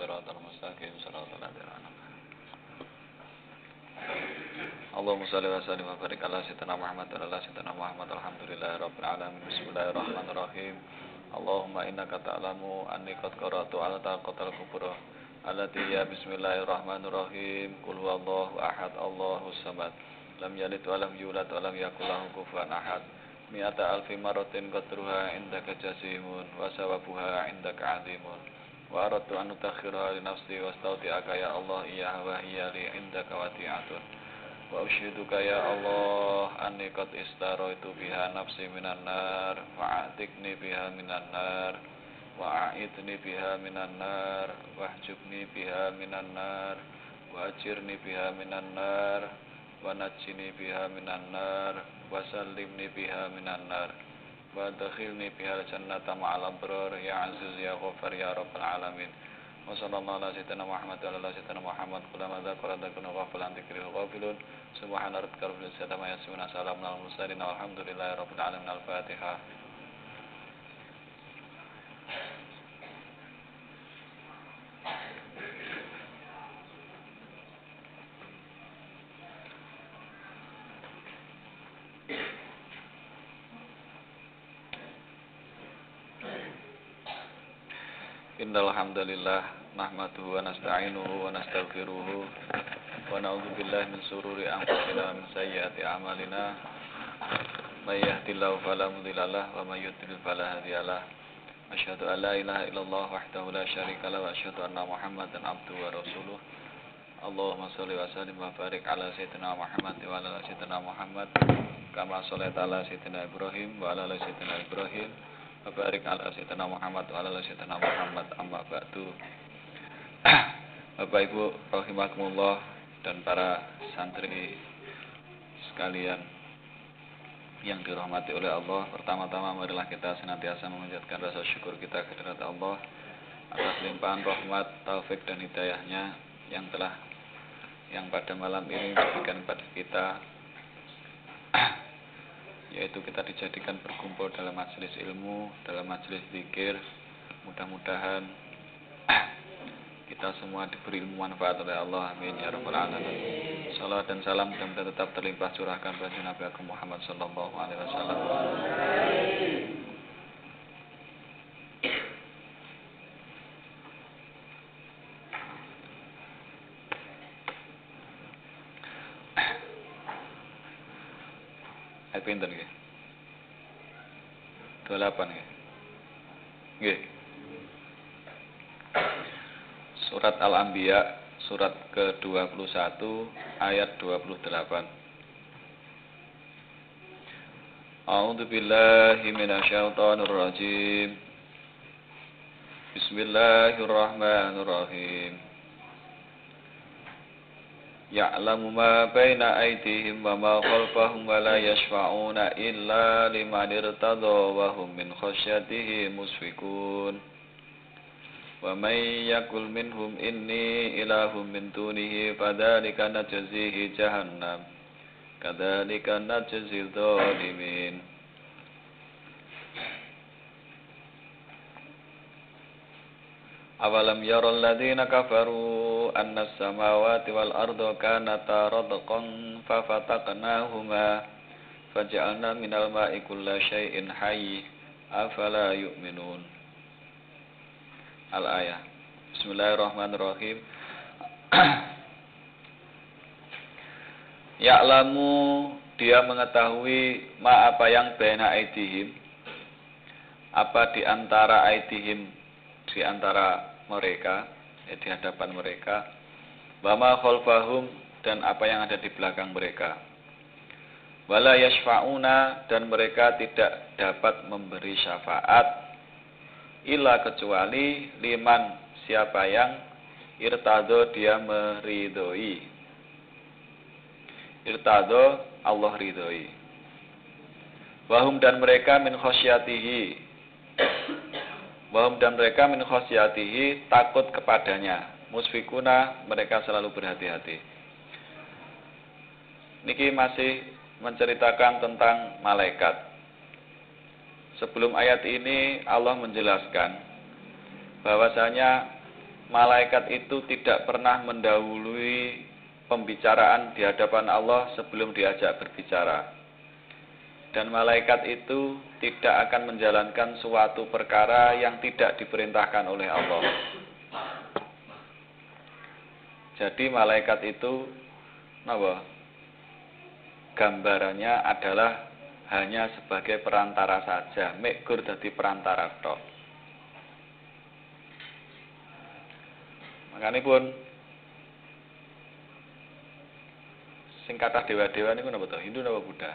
siratal mustaqim siratal ladzina an'amta 'alaihim. Allahumma shalli wa sallim wa barik ala sayyidina Muhammad wa ala sayyidina Muhammad alhamdulillahirabbil alamin. Bismillahirrahmanirrahim. Allahumma innaka ta'lamu anni qad qara'tu ala taqatal kubra allati ya bismillahirrahmanirrahim. Qul huwallahu ahad Allahus samad. Lam yalid wa lam yulad wa lam yakul lahu kufuwan ahad. Mi'ata alfi maratin qadruha indaka jasimun wa sawabuha indaka 'azimun. Wa aradtu an utakhkhiraha li nafsi wastawti'aka ya Allah iyyaha wa hiya li indaka wati'atun. Wa ushiduka ya Allah anni qad istaraitu biha nafsi minan nar fa'atikni biha minan nar wa'idni biha minan nar wahjubni biha minan nar wa ajirni biha minan nar wa najjini biha minan nar wa sallimni biha minan nar wa adkhilni biha jannata ma'al abrar ya aziz ya ghafar ya rabbal alamin. Wa sallallahu ala sayyidina Muhammad wa ala sayyidina Muhammad kullama dzakara dzakara ghafilan dzikril ghafilun subhana rabbika rabbil izzati amma yasifun salamun alal mursalin walhamdulillahi rabbil alamin. Al-Fatihah. Innal hamdalillah nahmaduhu wa nasta'inuhu wa nastaghfiruhu wa na'udzu billahi min shururi anfusina wa min sayyiati a'malina. May yahdihillahu fala mudilla lahu wa may yudlil fala hadiya lahu. Asyhadu an la ilaha illallah wahdahu la syarika lahu wa asyhadu anna Muhammadan abduhu wa rasuluh. Allahumma shalli wa sallim wa barik ala sayyidina Muhammad wa ala sayyidina Muhammad kama shallaita ala sayyidina Ibrahim wa ala sayyidina Ibrahim. Barik ala sayyidina Muhammad wa ala sayyidina Muhammad amma ba'du. Bapak Ibu rahimakumullah dan para santri sekalian yang dirahmati oleh Allah, pertama-tama marilah kita senantiasa memanjatkan rasa syukur kita kehadirat Allah atas limpahan rahmat, taufik dan hidayahnya yang pada malam ini diberikan kepada kita, yaitu kita dijadikan berkumpul dalam majelis ilmu, dalam majelis zikir. Mudah-mudahan kita semua diberi ilmu manfaat oleh Allah. Amin ya rabbal alamin. Salam dan salam mudah-mudahan tetap terlimpah curahkan pada Nabi Agung Muhammad sallallahu alaihi wasallam. Pinten nggih? 28 nggih. Nggih. Surat Al-Anbiya surat ke-21 ayat 28. A'udzu billahi minasyaitonir rajim. Bismillahirrahmanirrahim. Ya'lamu ma baina aydihim wa ma khalfahum wa la yashfa'una illa liman irtada wa hum min khasyatihi musfikun. Wa may yaqul minhum inni ilahum min dunihi fadzalika najzihi jahannam kadzalika najzil dzalimin. Awalam yaral ladzina kafaru anna as-samawati wal arda kanata radqan fafataqnahuma faj'alna minal ma'i kulla syai'in hayy afala yu'minun. Al-ayah. Bismillahirrahmanirrahim. Ya'lamu, dia mengetahui ma apa yang baina aidihim, apa di antara aidihim, di antara mereka, di hadapan mereka, wama khalfahum, dan apa yang ada di belakang mereka, wala yashfa'una, dan mereka tidak dapat memberi syafaat, illa kecuali liman, siapa yang irtado, dia meridhoi, irtado, Allah ridhoi, wahum, dan mereka min khasyatihi, wahum, dan mereka min khasyatihi, takut kepadanya, musfikuna, mereka selalu berhati-hati. Niki masih menceritakan tentang malaikat. Sebelum ayat ini Allah menjelaskan bahwasanya malaikat itu tidak pernah mendahului pembicaraan di hadapan Allah sebelum diajak berbicara. Dan malaikat itu tidak akan menjalankan suatu perkara yang tidak diperintahkan oleh Allah. Jadi malaikat itu gambarannya adalah hanya sebagai perantara saja, mek gur dadi perantara tok. Makanya pun sing kathah dewa-dewa niku napa to? Hindu napa Buddha?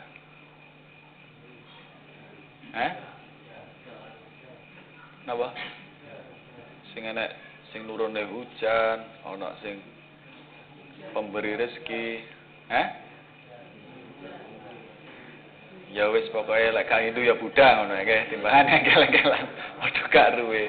Napa? Sing enek sing nurune hujan, ana sing pemberi rezeki, Ya wis pokoke lek kang Hindu ya Buddha ngono ya, timbangane engkel-engkelan. Padha gak ruwe.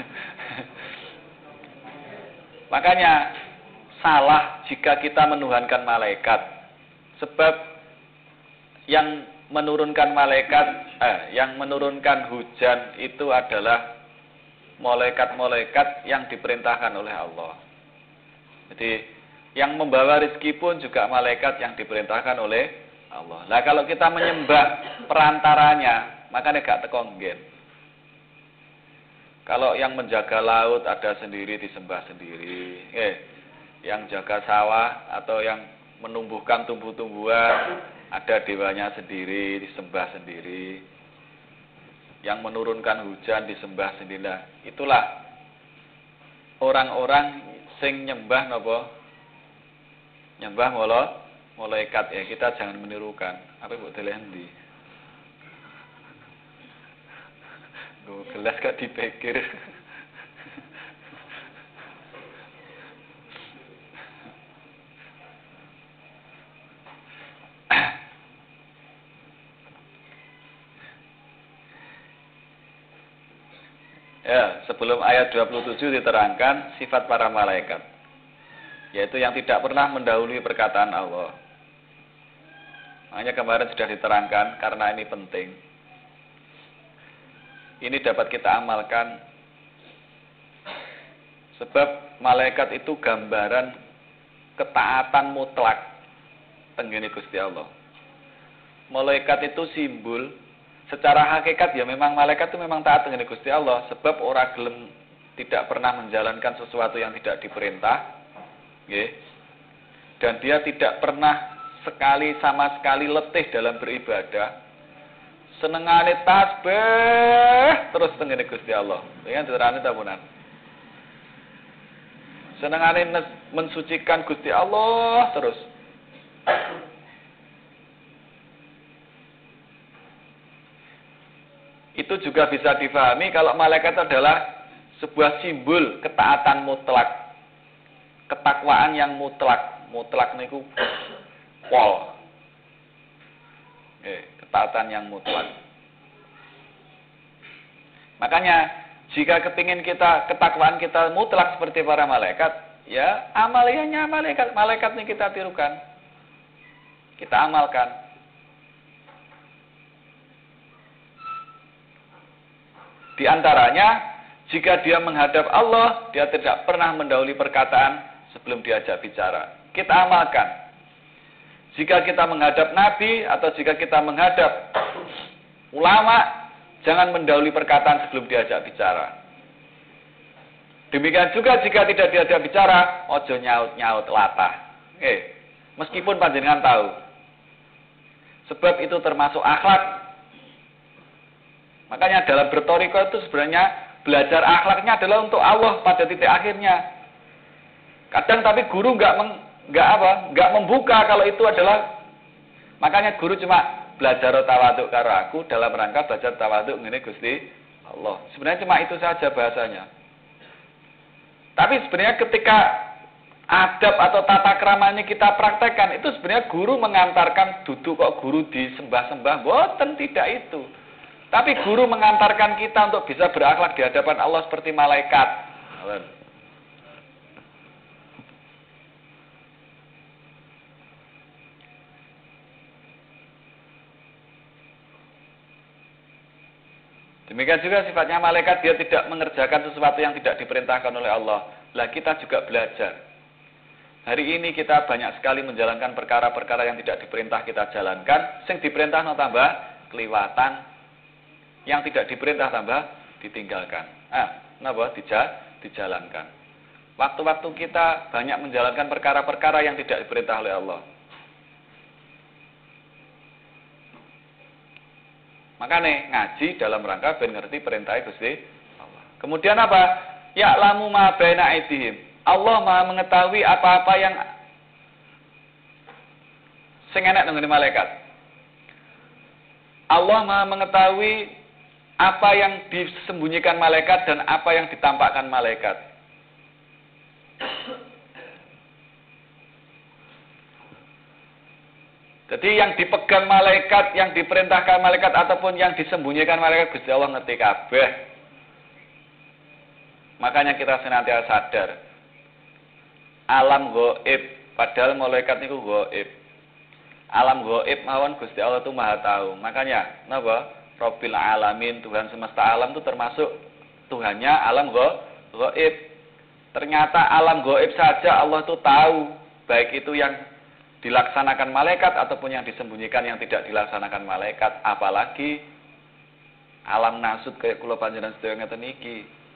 Makanya salah jika kita menuhankan malaikat. Sebab yang menurunkan yang menurunkan hujan itu adalah malaikat-malaikat yang diperintahkan oleh Allah. Jadi yang membawa rezeki pun juga malaikat yang diperintahkan oleh Allah. Nah kalau kita menyembah perantaranya, makanya gak teko nggen. Kalau yang menjaga laut ada sendiri disembah sendiri. Yang jaga sawah atau yang menumbuhkan tumbuh-tumbuhan ada dewanya sendiri disembah sendiri. Yang menurunkan hujan disembah sendiri. Nah, itulah orang-orang sing nyembah napa? Nyembah malaikat ya, kita jangan menirukan. Apa mbok deleh endi? Gelas gak dipikir. Ya, sebelum ayat 27 diterangkan sifat para malaikat, yaitu yang tidak pernah mendahului perkataan Allah. Makanya kemarin sudah diterangkan karena ini penting. Ini dapat kita amalkan sebab malaikat itu gambaran ketaatan mutlak tenggene Gusti Allah. Malaikat itu simbol, secara hakikat ya memang malaikat itu memang taat tenggene Gusti Allah sebab ora gelem tidak pernah menjalankan sesuatu yang tidak diperintah, nggih. Dan dia tidak pernah sama sekali letih dalam beribadah. Senengane tasbih terus tengene Gusti Allah. Dengan diterane tabunan. Senengane mensucikan Gusti Allah terus. Itu juga bisa difahami kalau malaikat adalah sebuah simbol ketaatan mutlak. Ketakwaan yang mutlak. Mutlak niku pol. Ketaatan yang mutlak. Makanya jika kepingin ketakwaan kita mutlak seperti para malaikat, ya amaliannya malaikat ini kita tirukan, kita amalkan. Di antaranya, jika dia menghadap Allah, dia tidak pernah mendahului perkataan sebelum diajak bicara. Kita amalkan. Jika kita menghadap Nabi atau jika kita menghadap ulama, jangan mendahului perkataan sebelum diajak bicara. Demikian juga jika tidak diajak bicara, ojo nyaut-nyaut latah. Meskipun panjenengan tahu. Sebab itu termasuk akhlak. Makanya dalam bertoriko itu sebenarnya belajar akhlaknya adalah untuk Allah pada titik akhirnya. Kadang tapi guru nggak membuka kalau itu adalah, makanya guru cuma belajar tawaduk karo aku dalam rangka belajar tawaduk ngene Gusti Allah. Sebenarnya cuma itu saja bahasanya. Tapi sebenarnya ketika adab atau tata keramanya kita praktekkan, itu sebenarnya guru mengantarkan duduk kok guru disembah-sembah, boten tidak itu. Tapi guru mengantarkan kita untuk bisa berakhlak di hadapan Allah seperti malaikat. Demikian juga sifatnya malaikat, dia tidak mengerjakan sesuatu yang tidak diperintahkan oleh Allah. Lah kita juga belajar. Hari ini kita banyak sekali menjalankan perkara-perkara yang tidak diperintah kita jalankan, sing diperintah no tambah keliwatan, yang tidak diperintah tambah ditinggalkan. Napa dijalankan. Waktu-waktu kita banyak menjalankan perkara-perkara yang tidak diperintah oleh Allah. Makanya ngaji dalam rangka ben ngerti perintah Gusti Allah. Kemudian apa? Ya'lamu ma baina aydihim. Allah Maha mengetahui apa-apa yang sing enak nang malaikat. Allah Maha mengetahui apa yang disembunyikan malaikat dan apa yang ditampakkan malaikat. Jadi yang dipegang malaikat, yang diperintahkan malaikat ataupun yang disembunyikan malaikat, Gusti Allah ngerti kabeh. Makanya kita senantiasa sadar alam gaib, padahal malaikat niku gaib. Alam gaib mawon Gusti Allah itu Maha tahu. Makanya napa? Rabbil alamin, Tuhan semesta alam itu termasuk Tuhannya alam gaib. Ternyata alam gaib saja Allah itu tahu, baik itu yang dilaksanakan malaikat ataupun yang disembunyikan yang tidak dilaksanakan malaikat, apalagi alam nasut kayak kula panjenengan sedaya ngeten iki.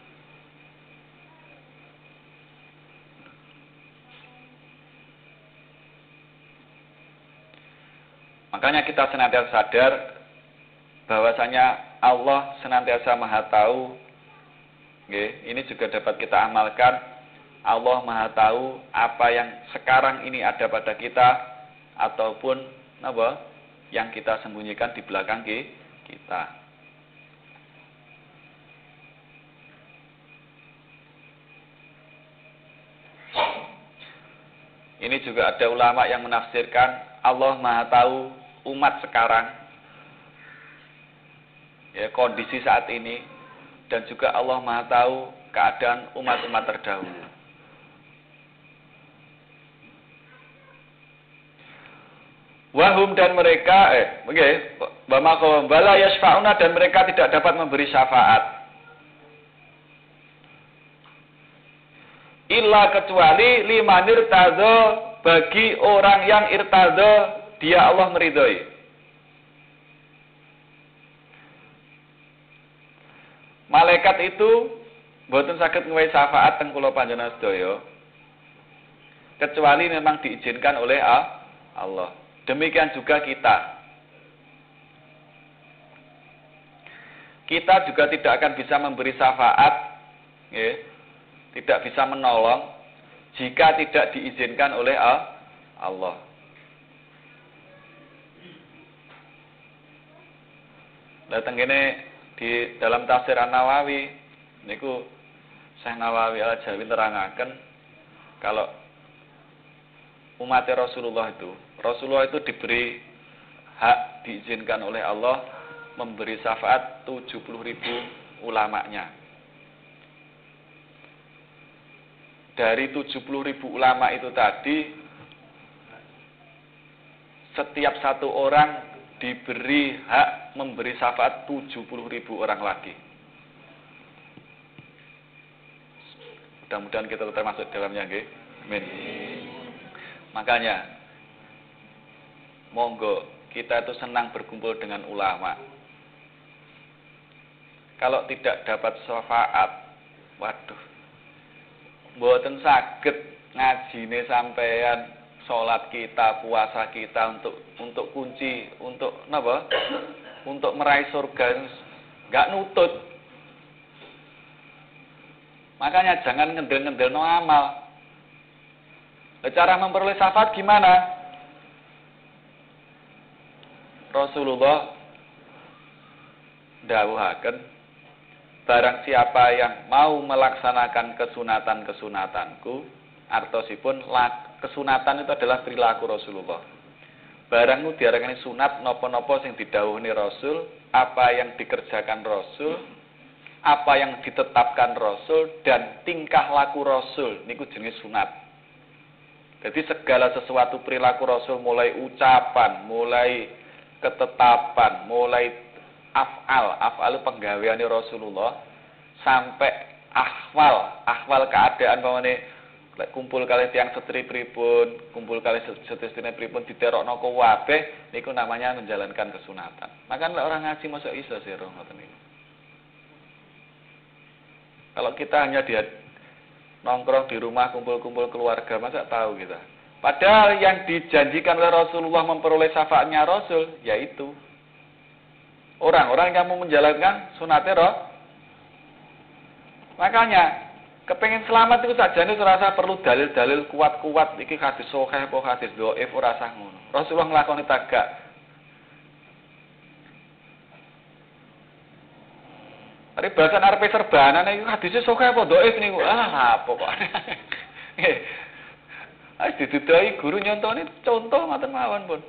Makanya kita senantiasa sadar bahwasanya Allah senantiasa Maha tahu. Nggih, ini juga dapat kita amalkan. Allah Maha tahu apa yang sekarang ini ada pada kita ataupun apa yang kita sembunyikan di belakang kita. Ini juga ada ulama yang menafsirkan Allah Maha tahu umat sekarang, ya, kondisi saat ini, dan juga Allah Maha tahu keadaan umat-umat terdahulu. Wahum dan mereka, bala yasfa'una dan mereka tidak dapat memberi syafaat. Illa kecuali liman irtadha, bagi orang yang irtadha dia Allah meridhoi. Malaikat itu mboten saged ngwehi syafaat teng kula panjenengan sedaya kecuali memang diizinkan oleh Allah. Demikian juga kita. Kita juga tidak akan bisa memberi syafaat, ya, tidak bisa menolong jika tidak diizinkan oleh Allah. Datang ini di dalam tafsir An-Nawawi niku Syekh Nawawi Al-Jawi terangaken kalau umat Rasulullah itu diberi hak, diizinkan oleh Allah memberi syafaat 70.000 ulamanya. Dari 70.000 ulama itu tadi, setiap satu orang diberi hak memberi syafaat 70.000 orang lagi. Mudah-mudahan kita termasuk dalamnya, nggih. Amin. Makanya monggo kita itu senang berkumpul dengan ulama. Kalau tidak dapat syafaat, waduh, mboten saged ngajine sampean, salat kita, puasa kita untuk kunci, untuk napa? Untuk meraih surga, enggak nutut. Makanya jangan ngendel-ngendelno amal. Cara memperoleh syafaat gimana? Rasulullah dawuhaken, barang siapa yang mau melaksanakan kesunatan-kesunatanku, artosipun kesunatan itu adalah perilaku Rasulullah. Barang itu diarani sunat napa-napa sing didhawuhi Rasul, apa yang dikerjakan Rasul, apa yang ditetapkan Rasul, dan tingkah laku Rasul niku jenenge sunat. Jadi segala sesuatu perilaku Rasul, mulai ucapan, mulai ketetapan, mulai af'al penggaweane Rasulullah, sampai ahwal keadaan pamane kumpul kali tiang setri pripun, kumpul kali setrine pripun diterokno kabeh niku namanya menjalankan kesunatan. Maka orang ngaji masa iso sira ngoten niku. Kalau kita hanya nongkrong di rumah kumpul-kumpul keluarga, masa tahu kita. Padahal yang dijanjikan oleh Rasulullah memperoleh syafaatnya Rasul, yaitu orang-orang yang mau menjalankan sunatnya Rasul. Makanya, kepengen selamat itu saja ini terasa perlu dalil-dalil kuat-kuat. Iki hadis sahih apa hadis dhaif ora sah ngono. Rasulullah nglakoni tagak. Ari bahasan arepe serbanan iki hadise sahih apa dhaif niku. Apa kok. Wis didudai guru nyontoni contoh ngoten mawon pun.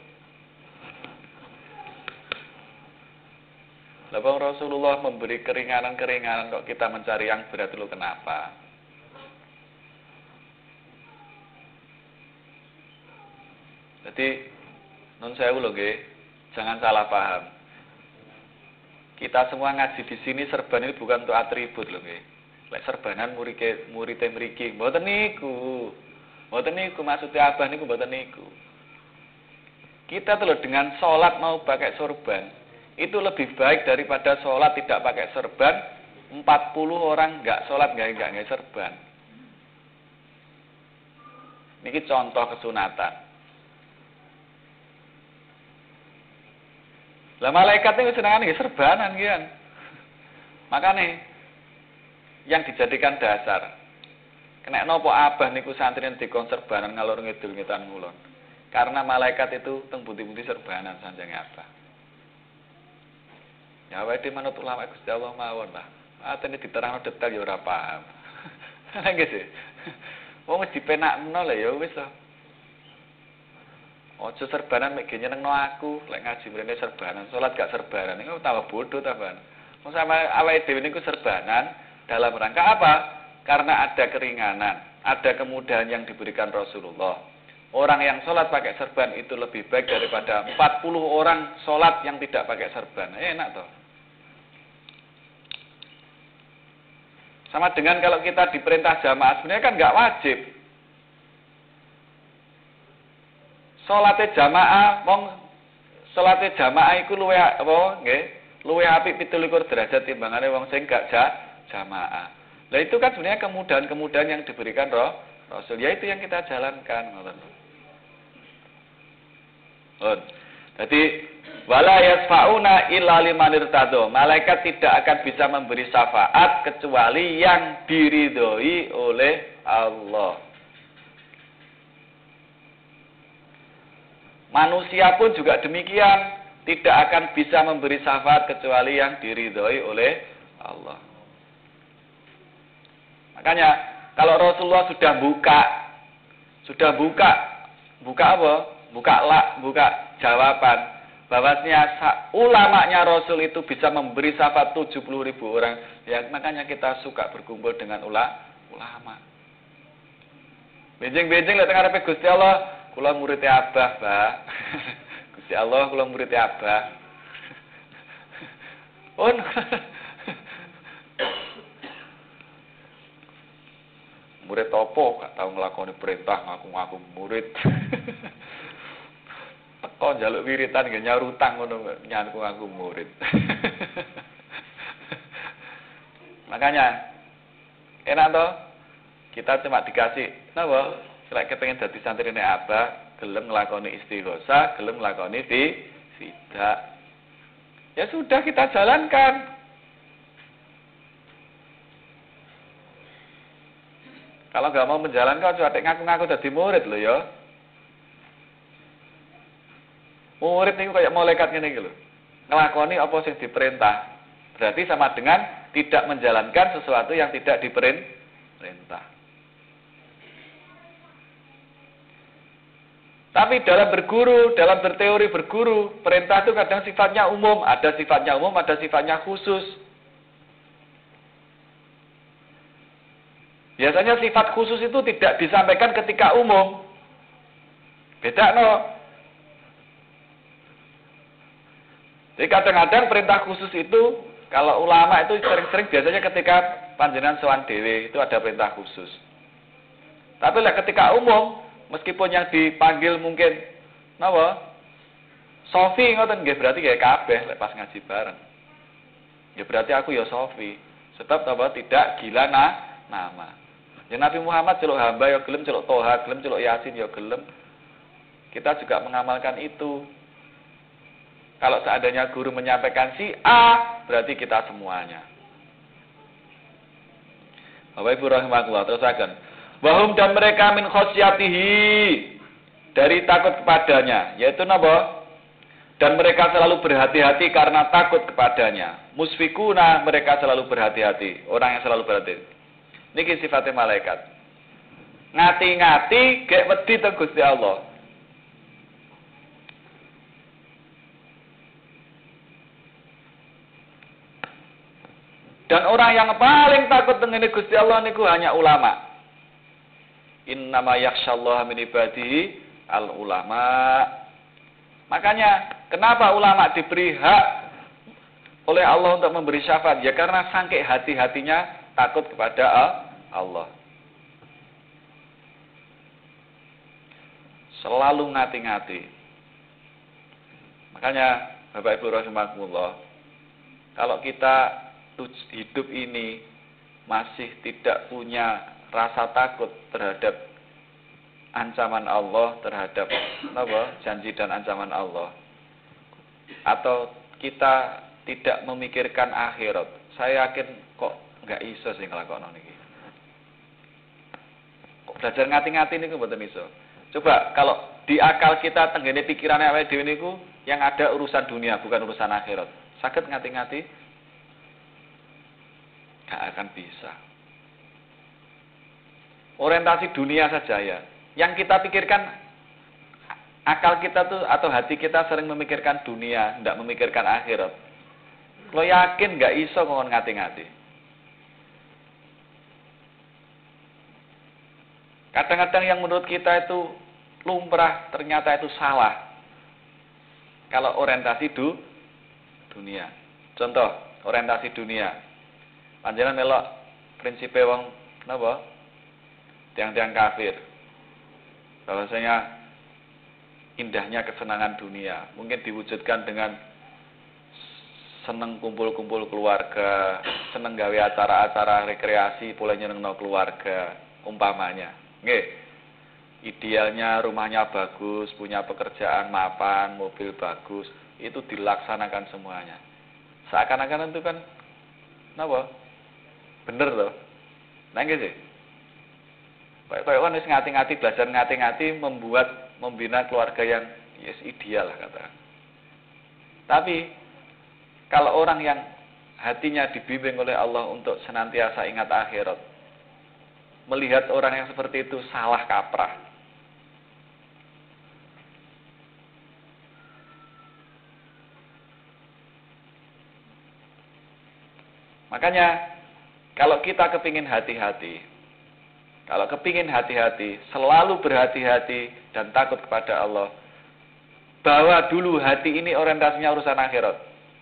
Labang Rasulullah memberi keringanan-keringanan kok kita mencari yang berat dulu kenapa? Jadi nun sewu lho nggih, jangan salah paham. Kita semua ngaji di sini serban ini bukan untuk atribut lho nggih. Lek serbanan murid mriki mboten niku. Mboten niku maksudnya abah niku mboten niku. Kita tuh dengan sholat mau pakai sorban itu lebih baik daripada sholat tidak pakai serban. 40 orang nggak sholat nggak serban. Niki contoh kesunatan. Lah malaikat niku senengane nggih serbanan nggih. Makane yang dijadikan dasar. Kena nopo abah niku santri dikon serbanan ngalor ngidul ngetan ngulon. Karena malaikat itu teng budi-budi serbanan sanjange abah. Ya wae manut ulama Gusti Allah mawon lah. Atene diterangno detail ya ora paham. Nggih sih. Wong dipenakno lho ya wis to. Ojo serbanan mek nyenengno aku, lek ngaji mrene serbanan, salat gak serbanan. Niku tambah bodoh tambahan. Wong sama awake dhewe niku serbanan dalam rangka apa? Karena ada keringanan, ada kemudahan yang diberikan Rasulullah. Orang yang sholat pakai serban itu lebih baik daripada 40 orang sholat yang tidak pakai serban. Enak toh. Sama dengan kalau kita diperintah jamaah, sebenarnya kan nggak wajib. Sholatnya jamaah itu luwih apa nggih? Luwih apik 17 derajat timbangane wong sing gak jamaah. Nah itu kan sebenarnya kemudahan-kemudahan yang diberikan Rasul. Ya itu yang kita jalankan. Jadi wala yasfauna illa liman irtado. Malaikat tidak akan bisa memberi syafaat kecuali yang diridhoi oleh Allah. Manusia pun juga demikian, tidak akan bisa memberi syafaat kecuali yang diridhoi oleh Allah. Makanya kalau Rasulullah sudah buka apa? Buka jawaban bahwasanya ulamanya Rasul itu bisa memberi syafaat 70.000 orang. Ya makanya kita suka berkumpul dengan ulama. Benjing-benjing lek teng arepe Gusti Allah, kula muridé Abah, Pak. Gusti Allah kula muridé Abah. On murid topo gak tau nglakoni perintah ngaku-ngaku murid. Teko njaluk wiritan nggih nyaur utang ngono ngaku murid. Makanya enak toh kita cuma dikasih napa lek kepengin dadi santrine Abah, gelem nglakoni istighosa, gelem nglakoni sidak. Ya sudah kita jalankan. Kalau nggak mau menjalankan, coba ngaku-ngaku jadi murid loh ya. Murid ini kayak malaikat ngene iki lho. Nglakoni apa sing diperintah. Berarti sama dengan tidak menjalankan sesuatu yang tidak diperintah. Tapi dalam berguru, dalam berteori berguru, perintah itu kadang sifatnya umum, ada sifatnya khusus. Biasanya sifat khusus itu tidak disampaikan ketika umum. Beda no. Jadi kadang-kadang perintah khusus itu Kalau ulama itu sering-sering biasanya ketika panjenengan sowan dhewe itu ada perintah khusus. Tapi lah ketika umum, meskipun yang dipanggil mungkin napa? Sofi ngoten nggih berarti nggih kabeh lek pas ngaji bareng. Ya berarti aku ya Sofi. Sebab apa? Tidak gila nama. Ya Nabi Muhammad celuk hamba ya gelem, celuk Toha gelem, celuk Yasin ya gelem. Kita juga mengamalkan itu. Kalau seandainya guru menyampaikan si A, berarti kita semuanya. Bapak Ibu rahimakumullah, terusaken. Wahum dan mereka min khosyatihi, dari takut kepadanya, yaitu napa? Dan mereka selalu berhati-hati karena takut kepadanya. Musfikuna, mereka selalu berhati-hati, orang yang selalu berhati-hati. Niki sifatnya malaikat. Ngati-ngati gek wedi teng Gusti Allah. Dan orang yang paling takut dengan Gusti Allah niku hanya ulama. Innama yakhsyallaha min ibadihi al ulama. Makanya kenapa ulama diberi hak oleh Allah untuk memberi syafaat? Ya karena saking hati-hatinya takut kepada Allah. Selalu ngati-ngati. Makanya Bapak Ibu rahimakumullah, kalau kita hidup ini masih tidak punya rasa takut terhadap ancaman Allah, terhadap janji dan ancaman Allah, atau kita tidak memikirkan akhirat, saya yakin kok nggak iso sih ngelakoni niki. Kok belajar ngati-ngati niku mboten iso. Coba kalau di akal kita tenggene pikirane awake dhewe niku yang ada urusan dunia bukan urusan akhirat. Saged ngati-ngati? Gak akan bisa. Orientasi dunia saja ya. Yang kita pikirkan, akal kita tuh atau hati kita sering memikirkan dunia, tidak memikirkan akhirat. Lo yakin gak iso ngomong ngati-ngati. Kadang-kadang yang menurut kita itu lumrah, ternyata itu salah. Kalau orientasi dunia. Contoh, orientasi dunia. Panjenengan melok prinsipe wong napa? Tiang-tiang kafir. Bahwasanya indahnya kesenangan dunia mungkin diwujudkan dengan seneng kumpul-kumpul keluarga, seneng gawe acara-acara rekreasi, pula nyenengno keluarga, umpamanya. Nggih. Idealnya rumahnya bagus, punya pekerjaan mapan, mobil bagus, itu dilaksanakan semuanya. Seakan-akan itu kan napa? Bener loh. Nah nggih sih. Kayak kan wis ngati-ngati, belajar ngati-ngati membina keluarga yang yes, ideal lah kata. Tapi kalau orang yang hatinya dibimbing oleh Allah untuk senantiasa ingat akhirat, melihat orang yang seperti itu salah kaprah. Makanya kalau kita kepingin hati-hati, selalu berhati-hati dan takut kepada Allah, bawa dulu hati ini orientasinya urusan akhirat.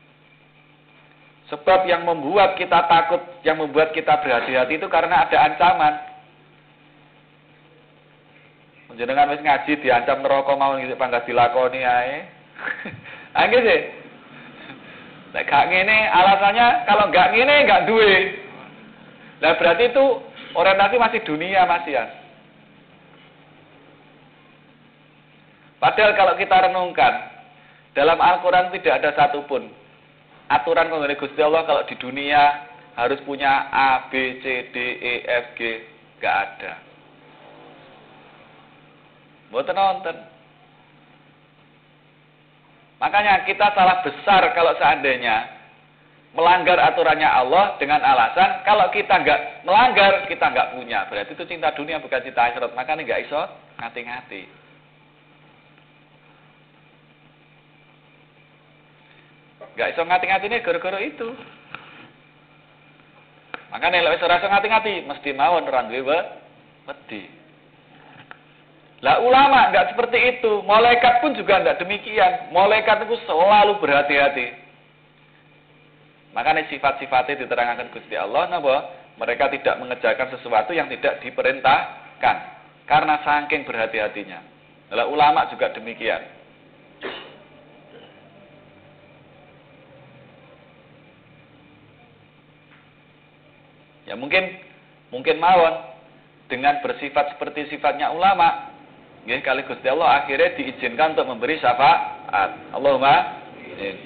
Sebab yang membuat kita takut, yang membuat kita berhati-hati itu karena ada ancaman. Jenengan wis ngaji diancam neraka mawon iki panggas dilakoni ae. Ah nggih sih. Nek gak ngene alasannya kalau gak ngene gak duwe. Lah berarti itu orientasi masih dunia masih ya. Padahal kalau kita renungkan, dalam Al-Quran tidak ada satupun aturan mengenai Gusti Allah kalau di dunia harus punya A, B, C, D, E, F, G. Gak ada. Mboten nonton. Makanya kita salah besar kalau seandainya melanggar aturannya Allah dengan alasan kalau kita nggak melanggar kita nggak punya, berarti itu cinta dunia bukan cinta akhirat. Makanya nggak iso ngati-ngati. Nggak iso ngati-ngati ini gara-gara itu. Makanya kalau iso rasa ngati-ngati mesti mawon orang duwe wedi. Lah ulama nggak seperti itu, malaikat pun juga nggak demikian. Malaikat itu selalu berhati-hati. Makanya sifat-sifatnya diterangkan Gusti Allah napa? Mereka tidak mengerjakan sesuatu yang tidak diperintahkan karena saking berhati-hatinya. Lah ulama juga demikian. Ya mungkin mawon dengan bersifat seperti sifatnya ulama, nggih kali Gusti Allah akhirnya diizinkan untuk memberi syafaat. Allahumma amin.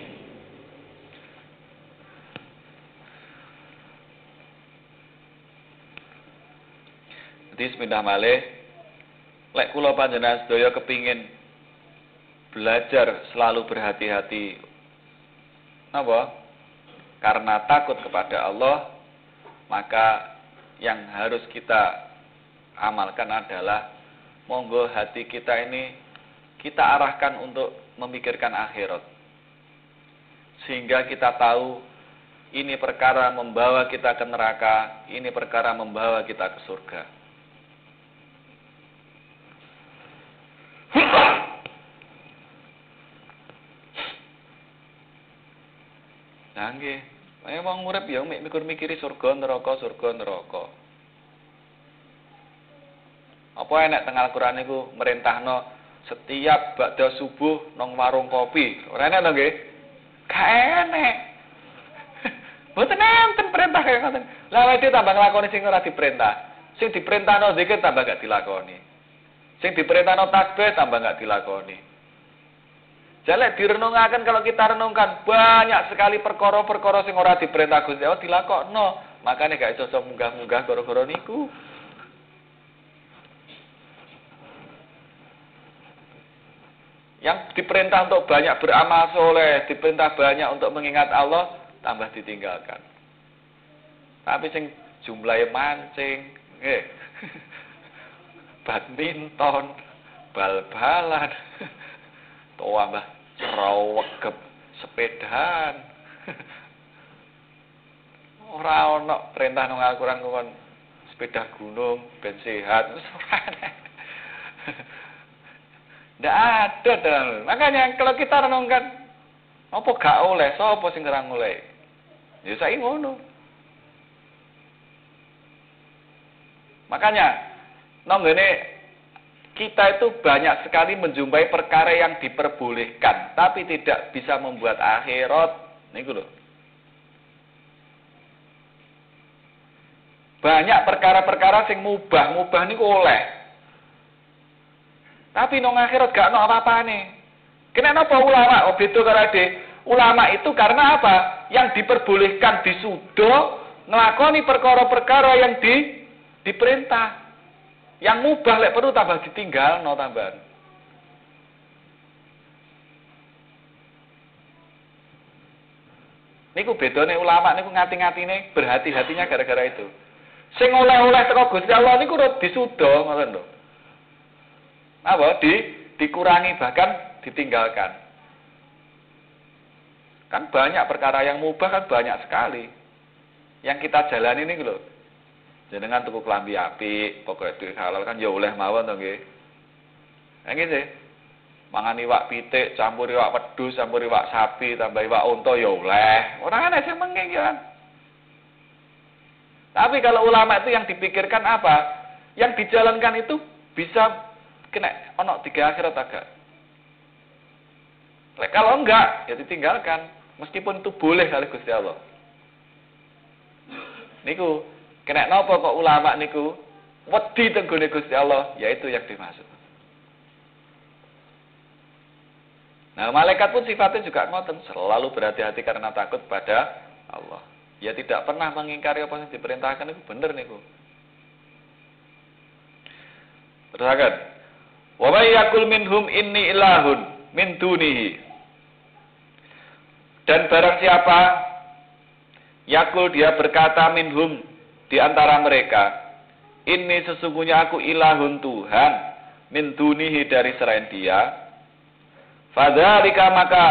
Bismillah malih. Lek kula panjenengan sedaya kepingin belajar selalu berhati-hati. Napa? Karena takut kepada Allah, maka yang harus kita amalkan adalah monggo hati kita ini kita arahkan untuk memikirkan akhirat. Sehingga kita tahu ini perkara membawa kita ke neraka, ini perkara membawa kita ke surga. Nah nggih, wong urip ya mikir-mikiri surga neraka. Apa enek teng Al-Qur'an niku merintahno setiap ba'da subuh nang warung kopi. Ora enek to nggih? Gak enek. Mboten enten perintah kaya ngoten. Lah awake tambah nglakoni sing ora diperintah. Sing diperintahno zikir tambah gak dilakoni. Sing diperintahno tasbih tambah gak dilakoni. Jalek direnungaken kalau kita renungkan banyak sekali perkara-perkara sing ora diperintah Gusti Allah dilakokno. Makane gak iso munggah-munggah gara-gara niku. Yang diperintah untuk banyak beramal soleh, diperintah banyak untuk mengingat Allah, tambah ditinggalkan. Tapi sing jumlahnya mancing, badminton, bal-balan, tambah cerawegep, sepedaan. Ora ono perintah nang Al-Qur'an kon sepeda gunung ben sehat. Ndak ada dan makanya kalau kita renungkan apa gak oleh, sapa sing ora oleh? Ya saiki ngono. Makanya nang ngene kita itu banyak sekali menjumpai perkara yang diperbolehkan tapi tidak bisa membuat akhirat niku lho. Banyak perkara-perkara sing mubah niku oleh. Tapi nang akhirat gak ono apa-apane. Kenapa ulama beda karo ulama itu karena apa? Yang diperbolehkan disudo nglakoni perkara-perkara yang diperintah. Yang mubah lek perlu tambah ditinggalno tambahan. Niku bedane ulama niku ngati-ngatine berhati-hatinya gara-gara itu. Sing oleh-oleh teko Gusti Allah niku disudo ngoten lho. Apa? Dikurangi bahkan ditinggalkan. Kan banyak perkara yang mubah kan banyak sekali. Yang kita jalani ini lho. Jenengan tuku klambi apik, pokoke duwe halal kan ya oleh mawon to nggih. Nggih sih. Mangan iwak pitik, campur iwak wedhus, campur iwak sapi, tambah iwak unta ya oleh. Ora ana sing mengke kan. Tapi kalau ulama itu yang dipikirkan apa? Yang dijalankan itu bisa kena ono tiga akhirat agak. Kalau enggak, ya ditinggalkan. Meskipun itu boleh kali Gusti Allah. Niku kena napa kok ulama niku wedi tenggone Gusti Allah, yaitu yang dimaksud. Nah, malaikat pun sifatnya juga ngoten, selalu berhati-hati karena takut pada Allah. Ya tidak pernah mengingkari apa yang diperintahkan itu bener niku. Teruskan. Wa may yaqul minhum inni ilahun min dunihi. Dan barang siapa yaqul dia berkata minhum di antara mereka, ini sesungguhnya aku ilahun Tuhan min dunihi dari selain dia. Fadzalika maka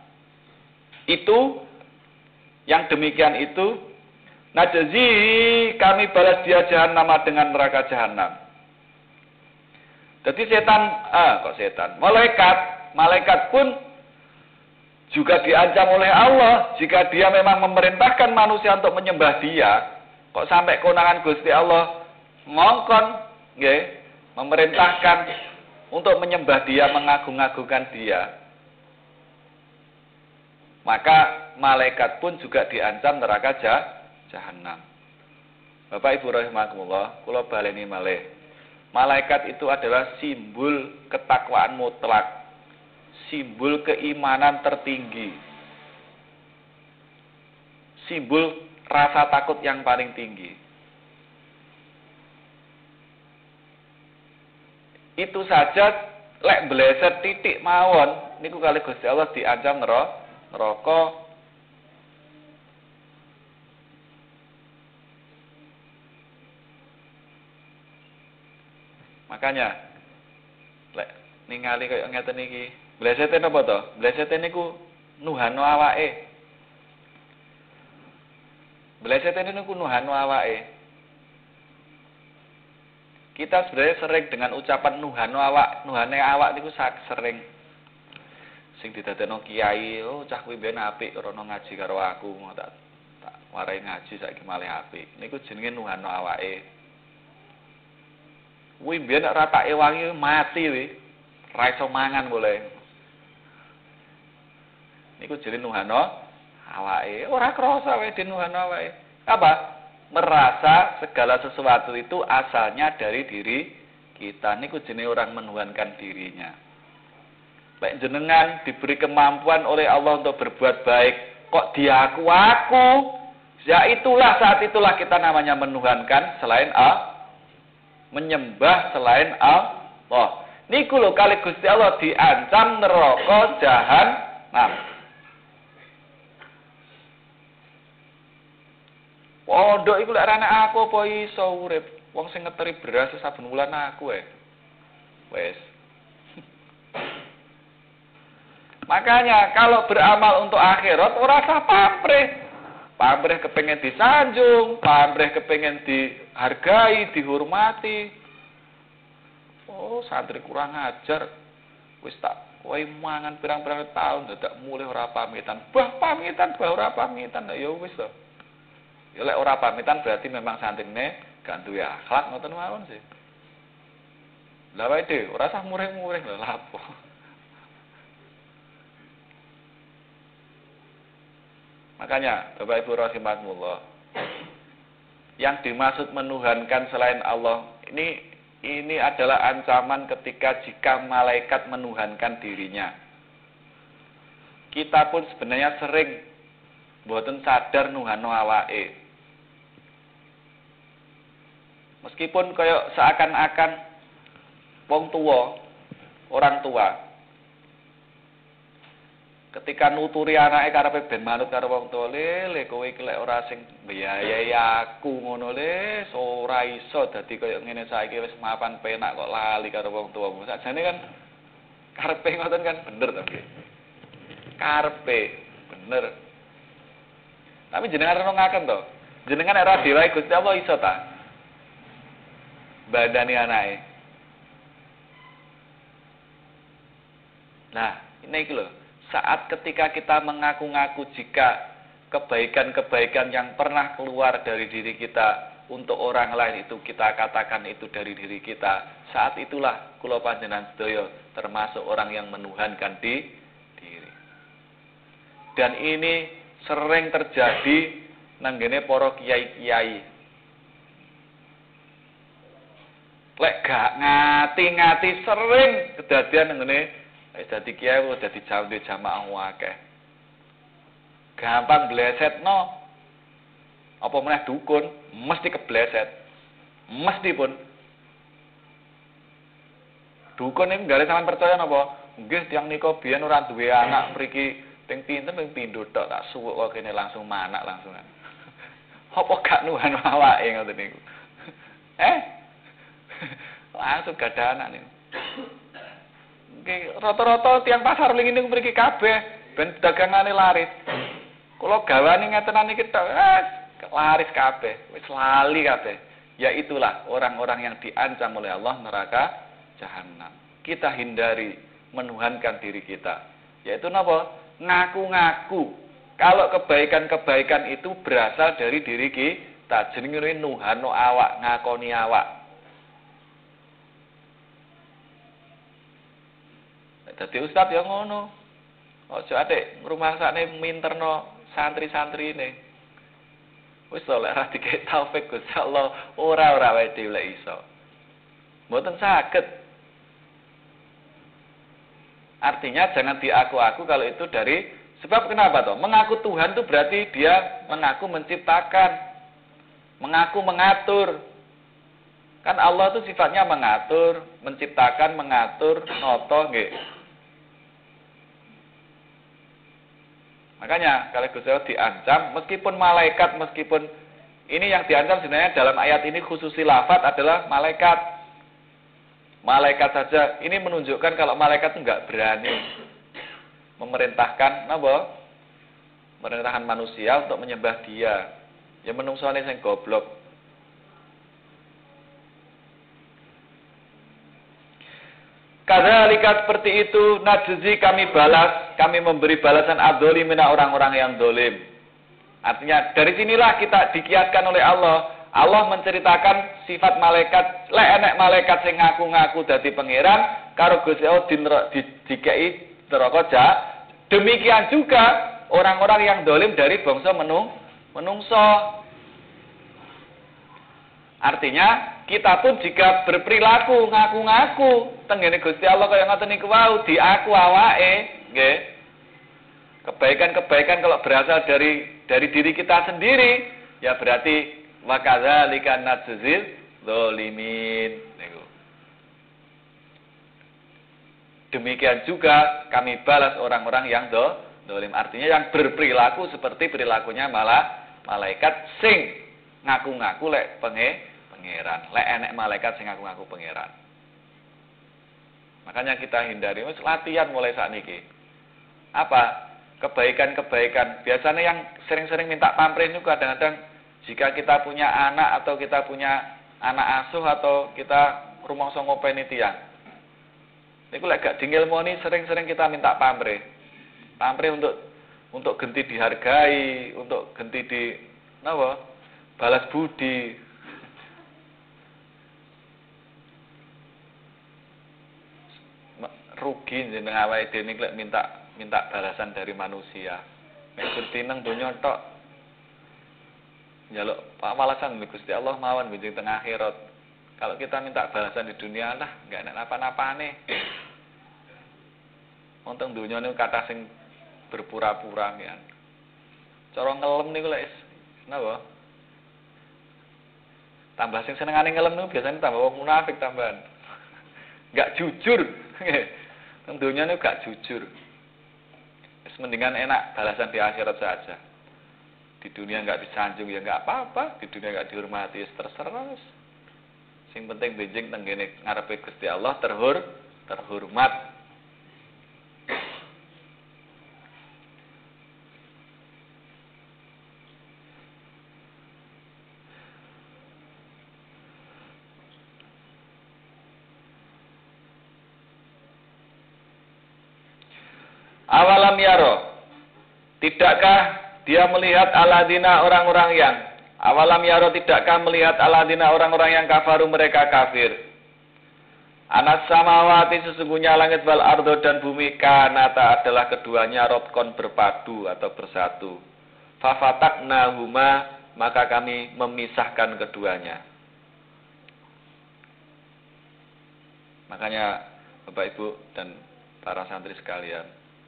itu yang demikian itu najzi kami balas dia jahanam dengan neraka jahanam. Jadi malaikat pun juga diancam oleh Allah jika dia memang memerintahkan manusia untuk menyembah dia. Kok sampai kewenangan Gusti Allah ngongkon nggih, memerintahkan untuk menyembah dia, mengagung-agungkan dia. Maka malaikat pun juga diancam neraka jahanam. Bapak Ibu rahimakumullah, kula baleni malih. Malaikat itu adalah simbol ketakwaan mutlak, simbol keimanan tertinggi, simbol rasa takut yang paling tinggi. Itu saja lek bleset titik mawon niku kali Gusti Allah diancam neraka. Makanya lek ningali kaya ngeten iki, blesete napa to? Blesete niku nuhano awake. Blesete niku nuhano awake. Kita sebenarnya sering dengan ucapan nuhane awak niku sering sing didadekno kiai, oh cah kuwi ben apik rono ngaji karo aku, tak warai ngaji saiki malih apik. Niku jenenge nuhano awake. Kuwi mbiyen nek ratake wangi mati kuwi. Ra iso mangan boleh. Niku jenenge nuhano awake. Ora krasa wae dinuhano awake. Apa? Merasa segala sesuatu itu asalnya dari diri kita. Niku jenenge orang menuhankan dirinya. Baik jenengan diberi kemampuan oleh Allah untuk berbuat baik, kok diaku-aku, ya itulah saat itulah kita namanya menuhankan selain Allah. Menyembah selain Allah. Niku lho kali Gusti Allah diancam neraka jahanam. Pondok iku lek anak aku apa iso urip? Wong sing ngeteri beras saben wulan aku wes. Makanya kalau beramal untuk akhirat ora usah pamrih. Pamrih kepengen disanjung, pamrih kepengen dihargai, dihormati. Oh, santri kurang ajar. Wis tak kowe mangan pirang-pirang tahun dadak mulih ora pamitan. Bah ora pamitan. Ya wis to. Ya lek ora pamitan berarti memang santrine gak duwe akhlak ngoten mawon sih. Lah wae dhewe ora usah murih-murih lho lapo. Makanya Bapak Ibu rahimakumullah, yang dimaksud menuhankan selain Allah ini adalah ancaman ketika jika malaikat menuhankan dirinya. Kita pun sebenarnya sering mboten sadar nuhano awake. Meskipun kayak seakan-akan wong tua, orang tua ketika nuturi anake karepe ben manut karo wong tuwa, le kowe iki lek ora sing mbiayai aku ngono le, ora iso dadi kaya ngene saiki wis mapan penak kok lali karo wong tuwa. Sakjane kan karepe ngoten kan bener to nggih. Karepe bener. Tapi jenengan renungaken to. Jenengan nek ora diwae Gusti Allah iso ta? Badani anake. Nah, ini iki lho. Saat ketika kita mengaku-ngaku jika kebaikan-kebaikan yang pernah keluar dari diri kita untuk orang lain itu kita katakan itu dari diri kita, saat itulah kula panjenengan sedaya termasuk orang yang menuhankan diri. Dan ini sering terjadi nanggene para kiai-kiai. Lek gak ngati-ngati sering kedadian nanggene dadi kiai kok dadi jamaah akeh. Gampang blesetno. Apa meneh dukun mesti kebleset. Mesti pun. Dukun iki gale sampean percaya napa? Nggih tiyang nika biyen ora duwe anak mriki ping pinten ping pindho tok tak suwuk kok kene langsung manak langsungan. Apa gak nuhan awake ngoten niku. Langsung gadah anak niku. Rata-rata tiang pasar ling ini mriki kabeh ben dagangane laris. Kula gawani ngetenan iki tok laris kabeh, wis lali kabeh. Ya itulah orang-orang yang diancam oleh Allah neraka jahanam. Kita hindari menuhankan diri kita. Yaitu napa? ngaku-ngaku. Kalau kebaikan-kebaikan itu berasal dari diri kita, jenenge nuhano awak, ngakoni awak. Dadi ustaz ya ngono. Ojo ate ngrumangsane minterno santri-santrine. Wis oleh ra dikek taufik Gusti Allah, ora wae dhewe iso. Mboten saged. Artinya jangan diaku-aku kalau itu dari sebab kenapa toh? Mengaku Tuhan itu berarti dia mengaku menciptakan, mengaku mengatur. Kan Allah itu sifatnya mengatur, menciptakan, mengatur, noto nggih. Makanya kalau Gusti Allah diancam, meskipun malaikat, meskipun ini yang diancam sebenarnya dalam ayat ini khususi lafaz adalah malaikat. Malaikat saja ini menunjukkan kalau malaikat itu enggak berani memerintahkan napa? Memerintahkan manusia untuk menyembah dia. Ya menungsane sing goblok. Kadzalika seperti itu najzi kami balas, kami memberi balasan adzolimina orang-orang yang dolim. Artinya dari sinilah kita dikiaskan oleh Allah. Allah menceritakan sifat malaikat, lek enek malaikat sing ngaku-ngaku dadi pangeran karo Gusti Allah dikei neraka ja. Demikian juga orang-orang yang dolim dari bangsa menungso. Artinya kita pun jika berperilaku ngaku-ngaku tengene Gusti Allah kaya ngoten niku wau diaku awake, nggih. Kebaikan-kebaikan kalau berasal dari diri kita sendiri, ya berarti wa kadzalika najzil dzalimin. Demikian juga kami balas orang-orang yang dolim. Artinya yang berperilaku seperti perilakunya malaikat sing ngaku-ngaku lek pangeran. Lek enek malaikat sing ngaku-ngaku pangeran. Makanya kita hindari wis latihan mulai saat niki. Apa? Kebaikan-kebaikan. Biasanya yang sering-sering minta pamrih itu kadang-kadang jika kita punya anak atau kita punya anak asuh atau kita rumangsa ngopeni tiyang. Niku lek gak dingilmoni sering-sering kita minta pamrih. Pamrih untuk genti dihargai, untuk genti di napa? Balas budi. Rugi jeneng awake dhewe niku lek minta balasan dari manusia. Nek genti nang donya tok njaluk pawalasan Gusti Allah mawon benjing teng akhirat. Kalau kita minta balasan di dunia lah enggak enak napa-napane. Wonten donya niku kathah sing berpura-pura ya. Cara ngelem niku lek napa? Tambah sing senengane ngelem niku biasanya tambah wong munafik tambahan. Enggak jujur. Nang donya niku gak jujur. Wis mendingan enak balasan di akhirat saja. Di dunia enggak disanjung ya enggak apa-apa, di dunia enggak dihormati terserah. Sing penting benjing teng ngene ngarepe Gusti Allah terhormat. Awalam yaro, tidakkah dia melihat aladina orang-orang yang awalam yaro tidakkah melihat aladina orang-orang yang kafaru mereka kafir. Anas samawati sesungguhnya langit wal ardo dan bumi kanata adalah keduanya rotkon berpadu atau bersatu. Fafataknahuma maka kami memisahkan keduanya. Makanya Bapak Ibu dan para santri sekalian,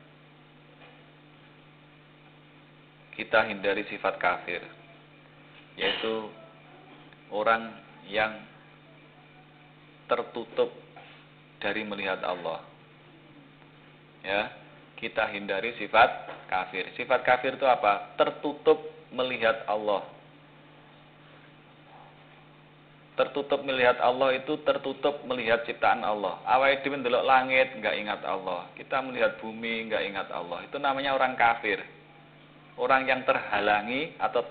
kita hindari sifat kafir, yaitu orang yang tertutup dari melihat Allah. Ya, kita hindari sifat kafir. Sifat kafir itu apa? Tertutup melihat Allah. Tertutup melihat Allah itu tertutup melihat ciptaan Allah. Awake dhewe ndelok langit enggak ingat Allah. Kita melihat bumi enggak ingat Allah. Itu namanya orang kafir. Orang yang terhalangi atau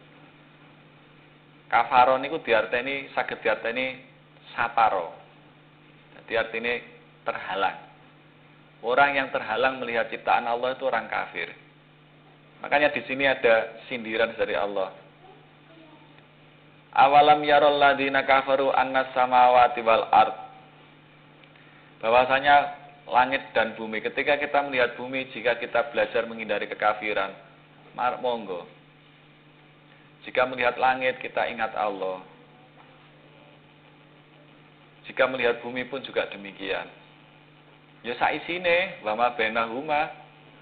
kafaro niku diarteni saged diarteni sataro. Jadi artinya terhalang. Orang yang terhalang melihat ciptaan Allah itu orang kafir. Makanya di sini ada sindiran dari Allah. Awalam yarol ladina kafaru annas samawati wal ard. Bahwasanya langit dan bumi, ketika kita melihat bumi, jika kita belajar menghindari kekafiran, monggo. Jika melihat langit, kita ingat Allah. Jika melihat bumi pun juga demikian. Ya saisine, wa ma bainahuma.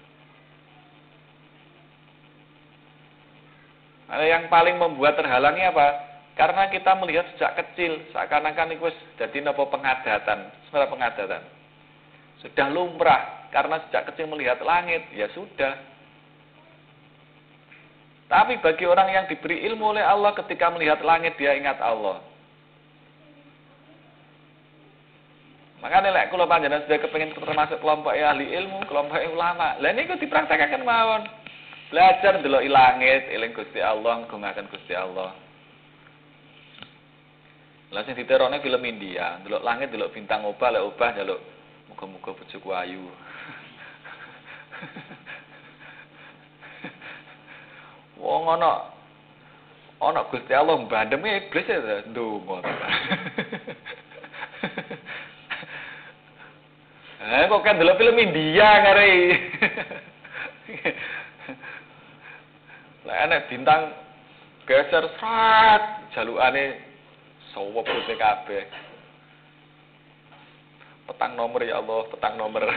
Nah, yang paling membuat terhalangi apa? Karena kita melihat sejak kecil, seakan-akan itu jadi nopo pengadatan, sebenarnya pengadatan. Sudah lumrah, karena sejak kecil melihat langit, ya sudah. Tapi bagi orang yang diberi ilmu oleh Allah, ketika melihat langit, dia ingat Allah. Makanya lek kula panjenengan sudah kepengin termasuk kelompok ahli ilmu, kelompok ulama. Lah niku dipraktekake mawon. Belajar ndelok langit, eling Gusti Allah, ngagungaken Gusti Allah. Lah sing diterone film India, ndelok langit, ndelok bintang obah, lek obah njaluk muga-muga bojoku ayu. Wong ana Gusti Allah mbandeme iblis ya ndonga. Kok kan ndelok film India ngare. Lah enek bintang geser srat jalukane sawep putih kabeh. Petang nomor ya Allah, petang nomor.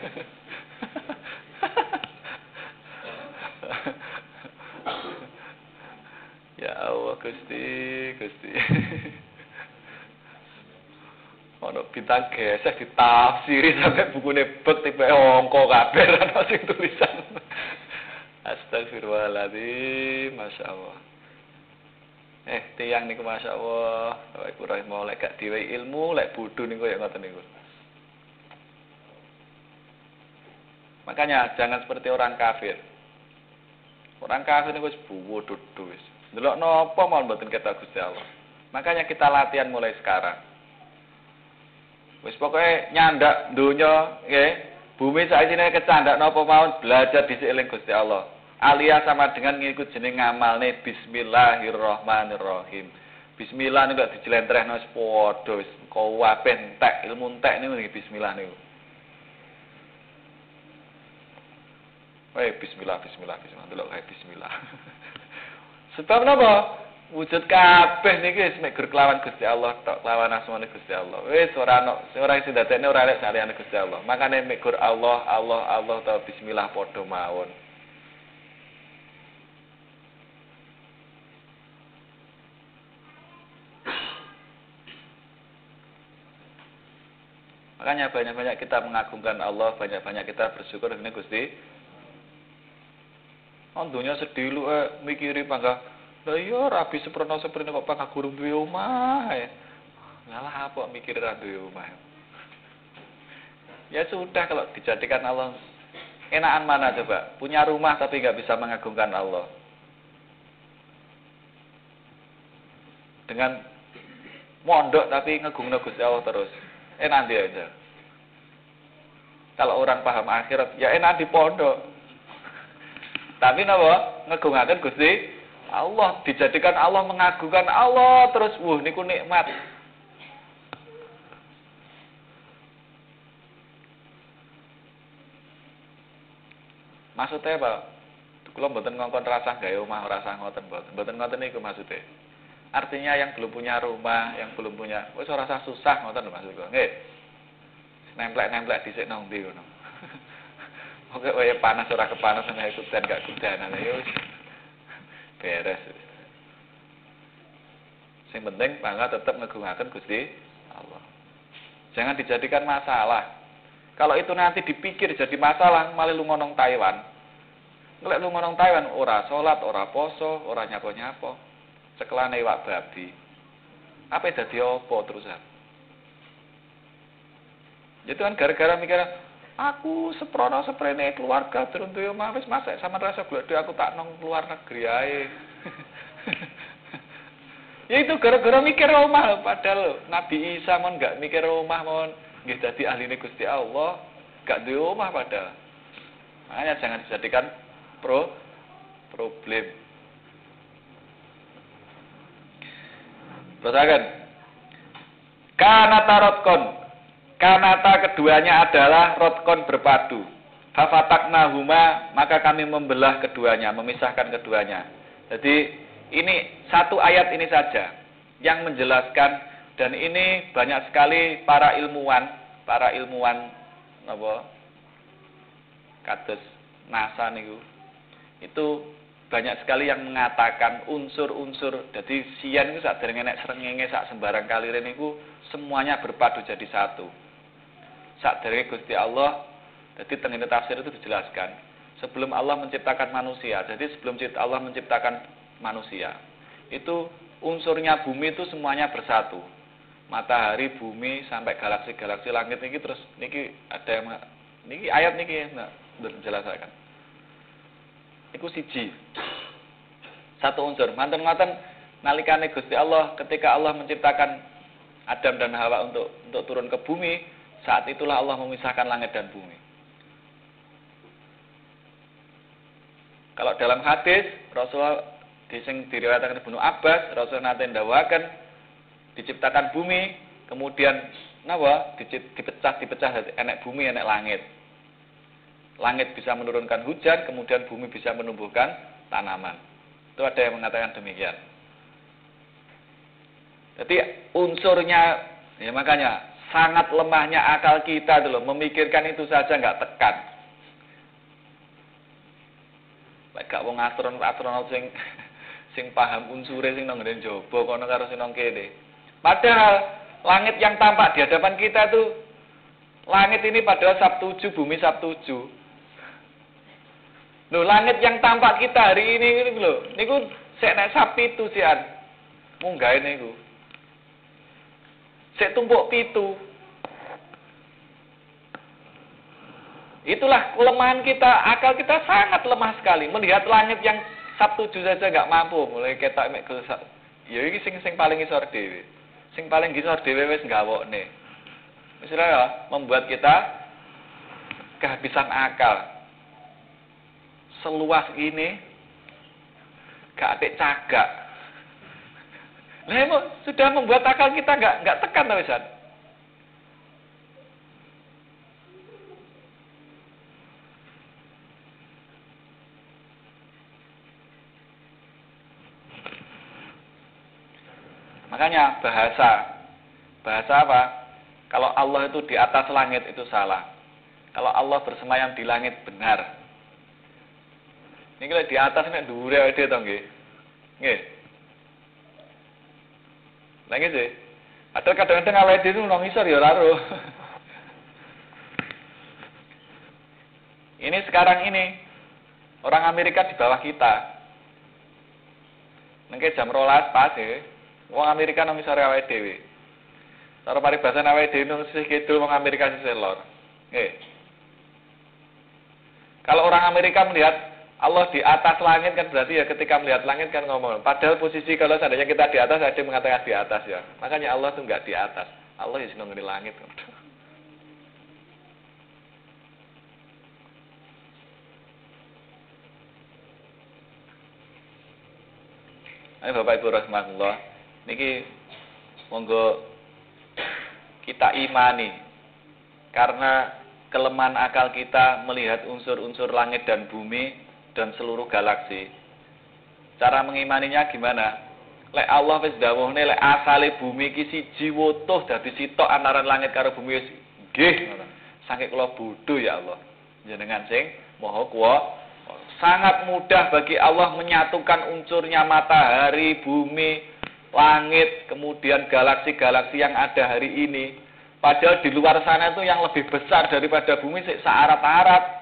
Ya Allah Gusti, Gusti. Ono bintang gesek ditafsiri sampai bukune bek tipe angka kabeh ana sing tulisan. Astagfirullahaladzim, Masya Allah. Tiang niku Masya Allah. Bapak Ibu rahimah, lek gak diwehi ilmu, lek bodho niku ya ngoten niku. Makanya jangan seperti orang kafir. Orang kafir niku wis bodoh wis. Ndelok napa mau mboten ketok Gusti Allah. Makanya kita latihan mulai sekarang. Wis pokoke nyandak donya nggih. Bumi saisine kecandak napa mawon belajar dhisik eling Gusti Allah. Alias sama dengan ngikut jeneng ngamalne bismillahirrahmanirrahim. Bismillah niku gak dijelentrehno wis padha wis kabeh entek ilmu entek niku bismillah niku. Bismillah delok kae bismillah. Sebab napa? Wujud kabeh niki wis mek gur kelawan Gusti Allah tok, kelawan asmane Gusti Allah. Wis ora ana sing ora sing dadekne ora lek saliyane Gusti Allah. Makane mek gur Allah ta bismillah padha mawon. Makanya banyak-banyak kita mengagungkan Allah, banyak-banyak kita bersyukur dengan Gusti. Dunya sedih lu mikiri pangga. Lah iya rabi seprono kok pangga gurung duwe omah. Ngalah apa mikir ra duwe omah. Ya sudah kalau dijadikan Allah enakan mana coba? Punya rumah tapi enggak bisa mengagungkan Allah. Dengan mondok tapi ngagungno Gusti Allah terus. Enak dia aja. Kalau orang paham akhirat, ya enak di pondok. Tapi napa? Ngegungaken Gusti Allah, dijadikan Allah, mengagungkan Allah terus. Niku nikmat. Maksudnya apa? Kula mboten ngongkon rasah gawe omah, rasah ngoten mboten. Mboten ngoten niku maksudnya. Artinya yang belum punya rumah, yang belum punya, wis ora usah susah ngoten lho maksud kula. Nggih. Nemplek-nemplek dhisik nang ndi ngono. Oke, wae panas ora kepanasan ae kudan gak kudanan ya wis. Beres. Sing penting bangga tetap ngegungaken Gusti Allah. Jangan dijadikan masalah. Kalau itu nanti dipikir jadi masalah, malah lu ngonong Taiwan. Ngelek lu ngonong Taiwan ora salat, ora poso, ora nyapo-nyapo. Cekelane iwak babi. Apa dadi apa terusan? Itu kan gara-gara mikir aku seprono seprene keluarga turun tuh omah wis masak sama rasa glodho aku tak nang luar negeri ae. Ya itu gara-gara mikir omah padahal Nabi Isa mon enggak mikir omah mon nggih dadi ahline Gusti Allah. gak duwe omah padahal. Makanya jangan dijadikan problem. Teruskan. Kanata rotkon. Kanata keduanya adalah rotkon berpadu. Fafataknahuma, maka kami membelah keduanya, memisahkan keduanya. Jadi ini satu ayat ini saja yang menjelaskan, dan ini banyak sekali para ilmuwan apa? Kados NASA niku. Itu banyak sekali yang mengatakan unsur-unsur, jadi sian itu sak dereng enek srengenge sak sembarang kalire niku semuanya berpadu jadi satu. Sak derenge Gusti Allah, jadi tengene tafsir itu dijelaskan. Sebelum Allah menciptakan manusia, jadi sebelum Allah menciptakan manusia, itu unsurnya bumi itu semuanya bersatu. Matahari, bumi, sampai galaksi-galaksi langit niki, terus niki ada yang niki ayat niki menjelaskan. Iku siji. Satu unsur. Manten-manten nalikane Gusti Allah ketika Allah menciptakan Adam dan Hawa untuk turun ke bumi, saat itulah Allah memisahkan langit dan bumi. Kalau dalam hadis Rasulullah sing diriwayatkan Ibnu Abbas, Rasulullah nate ndawaken diciptakan bumi, kemudian napa dipecah enek bumi enek langit. Langit bisa menurunkan hujan, kemudian bumi bisa menumbuhkan tanaman. Itu ada yang mengatakan demikian. Jadi unsurnya, ya makanya sangat lemahnya akal kita dulu, memikirkan itu saja nggak tekan. Lek gak wong astronot sing paham unsure sing nang ngene jaba kono karo sing nang kene. Padahal langit yang tampak di hadapan kita tuh, langit ini padahal sab 7, bumi sab 7. Loh, langit yang tampak kita hari ini lho, niku sik nek sab 7 sian. Munggah niku. Sik tumpuk 7. Itulah kelemahan kita, akal kita sangat lemah sekali. Melihat langit yang sab 7 saja enggak mampu, mulai ketok mek ya iki sing paling isor dhewe. Sing paling isor dhewe wis gawokne. Wis ora membuat kita kehabisan akal. Seluas ini gak atik cagak. Lah sudah membuat akal kita enggak tekan ta wisan. Makanya bahasa apa? Kalau Allah itu di atas langit itu salah. Kalau Allah bersemayam di langit benar. Ini kalau di atas nek dhuwure awake dhewe to nggih. Nggih. Lah nggih sih. Padahal kadang-kadang awake dhewe nang ngisor ya ora ro. Ini sekarang ini orang Amerika di bawah kita. Nengke jam 12 pas ya. Wong Amerika nang ngisor awake dhewe. Cara paribasan awake dhewe nang sisih kidul wong Amerika sisih lor. Nggih. Kalau orang Amerika melihat Allah di atas langit kan berarti ya ketika melihat langit kan ngomong. Padahal posisi kalau seandainya kita di atas, ada yang mengatakan di atas ya. Makanya Allah tuh enggak di atas. Allah ya seneng di langit. Ayo Bapak Ibu rahmatullah. Niki monggo kita imani. Karena kelemahan akal kita melihat unsur-unsur langit dan bumi dan seluruh galaksi. Cara mengimaninya gimana? Lek Allah wis dawuhne lek asale bumi iki siji wutuh dadi sitok antara langit karo bumi wis nggih ngono. Saking kula bodho ya Allah. Jenengan sing Maha Kuwasa. Sangat mudah bagi Allah menyatukan unsurnya matahari, bumi, langit, kemudian galaksi-galaksi yang ada hari ini. Padahal di luar sana itu yang lebih besar daripada bumi searat-arat.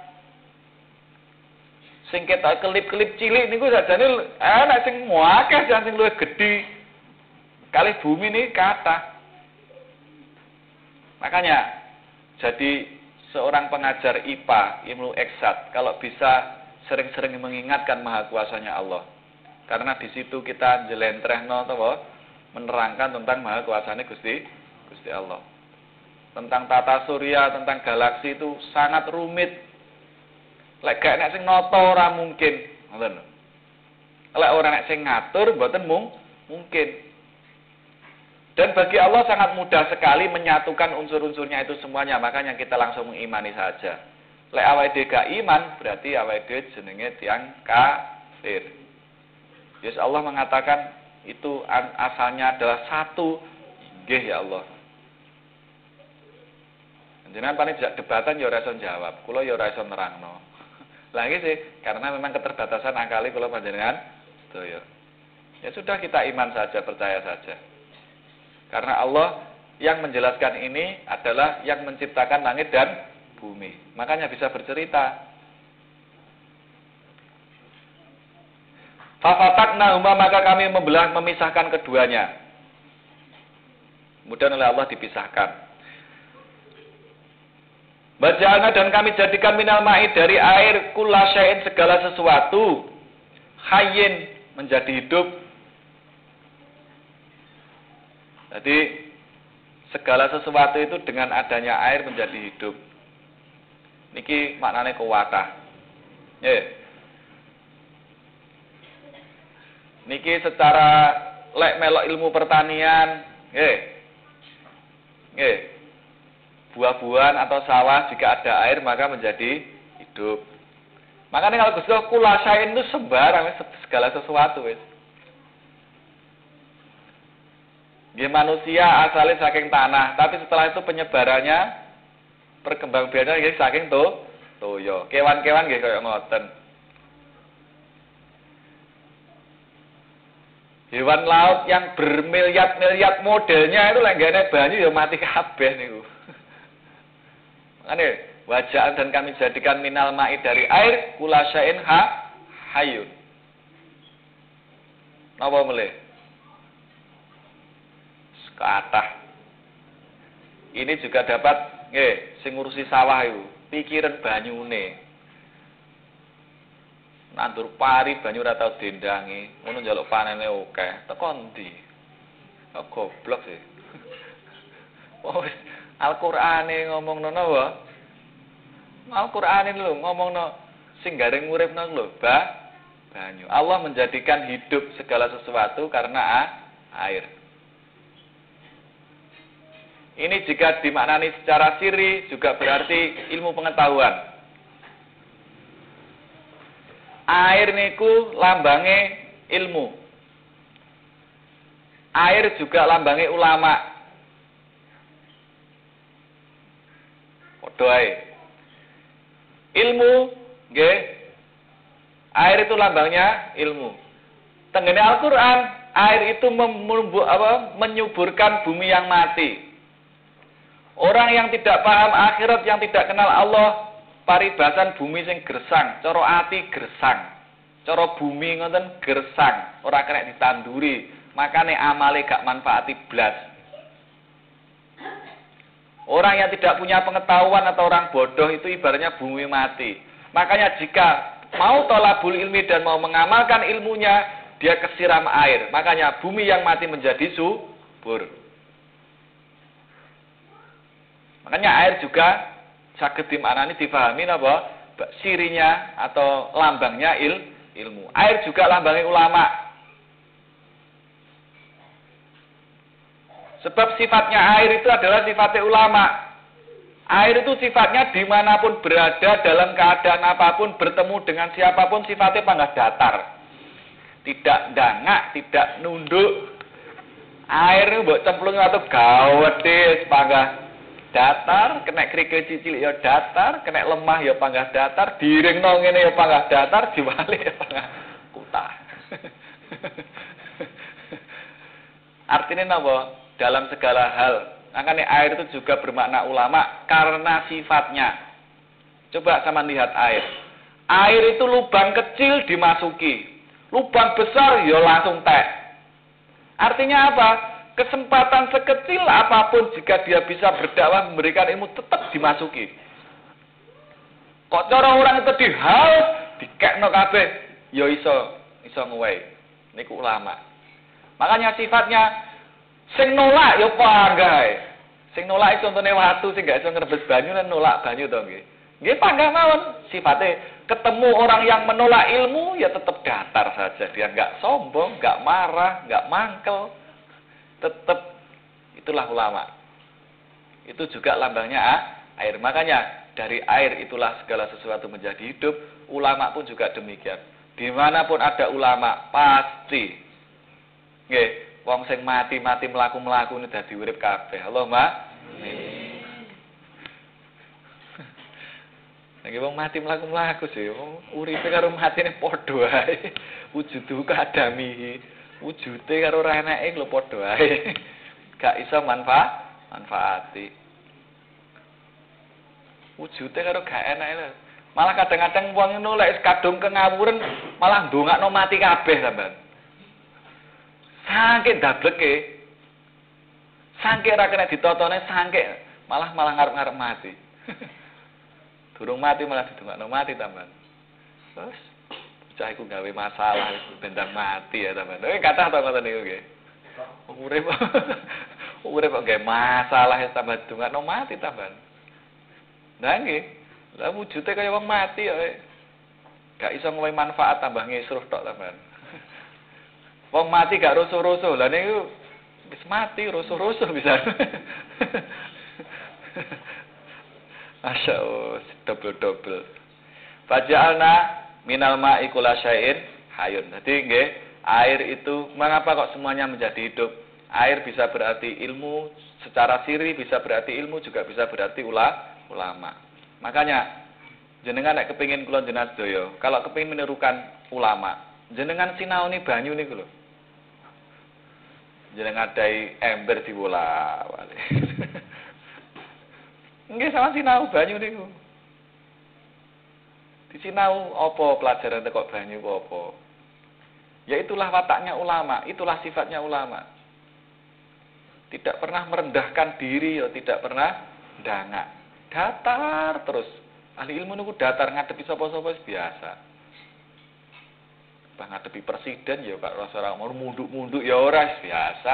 Sing ketok kelip-kelip cilik niku sajane nek sing akeh jan sing luwih gedhi kali bumi ini kathah. Makanya jadi seorang pengajar IPA, ilmu eksat, kalau bisa sering-sering mengingatkan maha kuasanya Allah. Karena di situ kita jelentrehno to menerangkan tentang maha kuasane Gusti Allah. tentang tata surya, tentang galaksi itu sangat rumit. Lek gak nek sing nata ora mungkin, ngoten. Lek ora nek sing ngatur mboten mungkin. Dan bagi Allah sangat mudah sekali menyatukan unsur-unsurnya itu semuanya, makanya kita langsung mengimani saja. Lek awake dhewe gak iman, berarti awake dhewe jenenge tiyang kafir. Yes, Allah mengatakan itu asalnya adalah satu. Nggih ya Allah. Jenengan paling tidak debatan ya ora iso jawab, kula ya ora iso nerangno. Lah iki sih karena memang keterbatasan akali kula panjenengan sedaya. Ya sudah kita iman saja, percaya saja. Karena Allah yang menjelaskan ini adalah yang menciptakan langit dan bumi. Makanya bisa bercerita. Fafataknahuma, maka kami memisahkan keduanya. Kemudian oleh Allah dipisahkan. Baja'alna, dan kami jadikan minal ma'i, dari air, kulla syai'in, segala sesuatu, hayyin, menjadi hidup. Jadi segala sesuatu itu dengan adanya air menjadi hidup. Niki maknane kuwatah. Niki secara lek melok ilmu pertanian, buah-buahan atau sawah jika ada air maka menjadi hidup. Makanya kalau Gusti Allah kulasain itu sembarang, segala sesuatu wis. Nggih, manusia asalnya saking tanah, tapi setelah itu penyebarannya perkembangbiakannya nggih saking toya. Kewan-kewan nggih kaya ngoten. Hewan laut yang bermiliat-miliat modelnya itu lek gane banyu ya mati kabeh niku. Makanya wajaan, dan kami jadikan minal ma'i, dari air, kulasyain hayun. Napa melih? Kathah. Ini juga dapat sing ngurusi sawah itu, pikiran banyune. Nandur pari banyu ora tau dendangi, ngono njaluk panene akeh. Teko ndi? Kok goblok sih. Oh, Al-Qur'ane ngomongno napa? Al-Qur'ane lho ngomongno sing garing uripno lho, banyu. Allah menjadikan hidup segala sesuatu karena air. Ini jika dimaknani secara sirri juga berarti ilmu pengetahuan. Air niku lambange ilmu. Air juga lambange ulama. Doai. Ilmu, nggih. Air itu lambangnya ilmu. Tenggene Al-Qur'an, air itu menyuburkan bumi yang mati. Orang yang tidak paham akhirat, yang tidak kenal Allah, paribasan bumi sing gersang, cara ati gersang. Cara bumi ngoten gersang, ora kena ditanduri. Makane amale gak manfaati blas. Orang yang tidak punya pengetahuan atau orang bodoh itu ibaratnya bumi mati. Makanya jika mau thalabul ilmi dan mau mengamalkan ilmunya, dia kesiram air. Makanya bumi yang mati menjadi subur. Makanya air juga saged dimaknani difahami napa? Sirinya atau lambangnya ilmu. Air juga lambangnya ulama. Sebab sifatnya air itu adalah sifatnya ulama. Air itu sifatnya dimanapun berada, dalam keadaan apapun, bertemu dengan siapapun, sifatnya panggah datar. Tidak dangak, tidak nunduk. Air itu mbok cemplung atau gawedhe panggah datar, kena kerikil cilik ya datar, kena lemah ya panggah datar, diringno ngene ya panggah datar, diwalik ya panggah kutah. Artinya napa? Dalam segala hal. Makanya air itu juga bermakna ulama karena sifatnya. Coba sama lihat air. Air itu lubang kecil dimasuki. Lubang besar ya langsung tek. Artinya apa? Kesempatan sekecil apapun jika dia bisa berdakwah memberikan ilmu tetap dimasuki. Kok cara orang itu dihaus, dikekno kabeh, ya iso nguwai. Niku ulama. Makanya sifatnya sing nolak ya panggae. Sing nolak contone watu sing gak iso ngrebes banyu lan nolak banyu to nggih. Nggih panggah mawon sifatnya ketemu orang yang menolak ilmu ya tetap datar saja. Dia enggak sombong, enggak marah, enggak mangkel. Tetap itulah ulama. Itu juga lambangnya air. Makanya dari air itulah segala sesuatu menjadi hidup. Ulama pun juga demikian. Dimanapun ada ulama pasti nggih, wong sing mati-mati mlaku-mlaku ini dadi urip kabeh. Allahumma amin. Nek wong mati mlaku-mlaku sih, wong uripe karo matine padha wae. Wujudu kadami, wujude karo reneke lho padha wae. Gak iso manfaati. Wujude karo gak enake lho. Malah kadang-kadang wong ngono lek kadung kengawuren malah ndongakno mati kabeh sampean. Saking dableke. Saking ra kena ditotone saking malah ngarep-ngarep mati. Durung mati malah didongakno mati sampean. Terus bocah iku gawe masalah bendang mati ya sampean. Kathah to ngoten niku nggih. Urip kok gawe masalah tambah dongakno mati sampean. Nah nggih. Lah wujude kaya wong mati ya. Gak iso ngowahi manfaat tambah ngesruh tok sampean. Wong mati gak rusuh-rusuh. Lah niku wis mati rusuh-rusuh bisa. Masya Allah, double. Faja'alna minal ma'i kulla syai'in hayun. Jadi nggih, air itu mengapa kok semuanya menjadi hidup? Air bisa berarti ilmu secara siri, bisa berarti ilmu, juga bisa berarti ulama. Makanya jenengan nek kepengin kula jenengan sedaya, kalau kepengin menirukan ulama, jenengan sinaoni banyu niku lho. Jenengan adai ember diwola-wali. Nggih sama sinau banyu niku. Disinau apa pelajaran teko banyu apa? Ya itulah wataknya ulama, itulah sifatnya ulama. Tidak pernah merendahkan diri, ya tidak pernah ndangak. Datar terus. Ahli ilmu niku datar ngadepi sapa-sapa biasa. Bah ngadepi presiden ya kok rasa ora munduk-munduk ya ora biasa.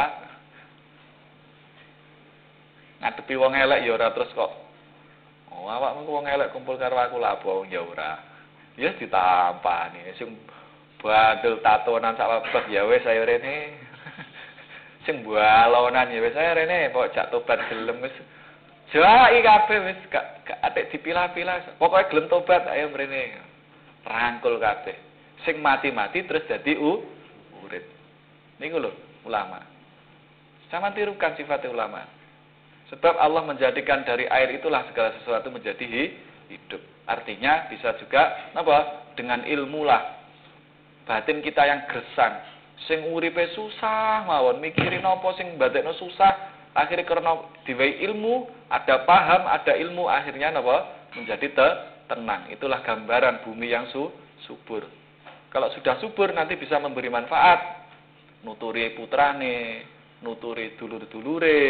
Ngadepi wong elek ya ora terus kok. Oh, awakmu wong elek kumpul karo aku lah apa ya ora. Ya ditampani sing bandel tatonan sak wabah ya wis ayo rene. Sing balonan ya wis ayo rene kok jak tobat gelem wis. Jai kabeh wis gak atik dipilah-pilah. Pokoke gelem tobat ayo mrene. Rangkul kabeh. Sing mati-mati terus dadi urip. Niku lho ulama. Sama tirukan sifat ulama. Sebab Allah menjadikan dari air itulah segala sesuatu menjadi hidup. Artinya bisa juga apa? Dengan ilmu lah. Batin kita yang gersang. Sing uripe susah mawon mikirin apa sing batekno susah. Akhirnya karena diwehi ilmu, ada paham, ada ilmu, akhirnya apa? Menjadi tenang. Itulah gambaran bumi yang subur. Kalau sudah subur nanti bisa memberi manfaat. Nuturi putrane, nuturi dulur-dulure.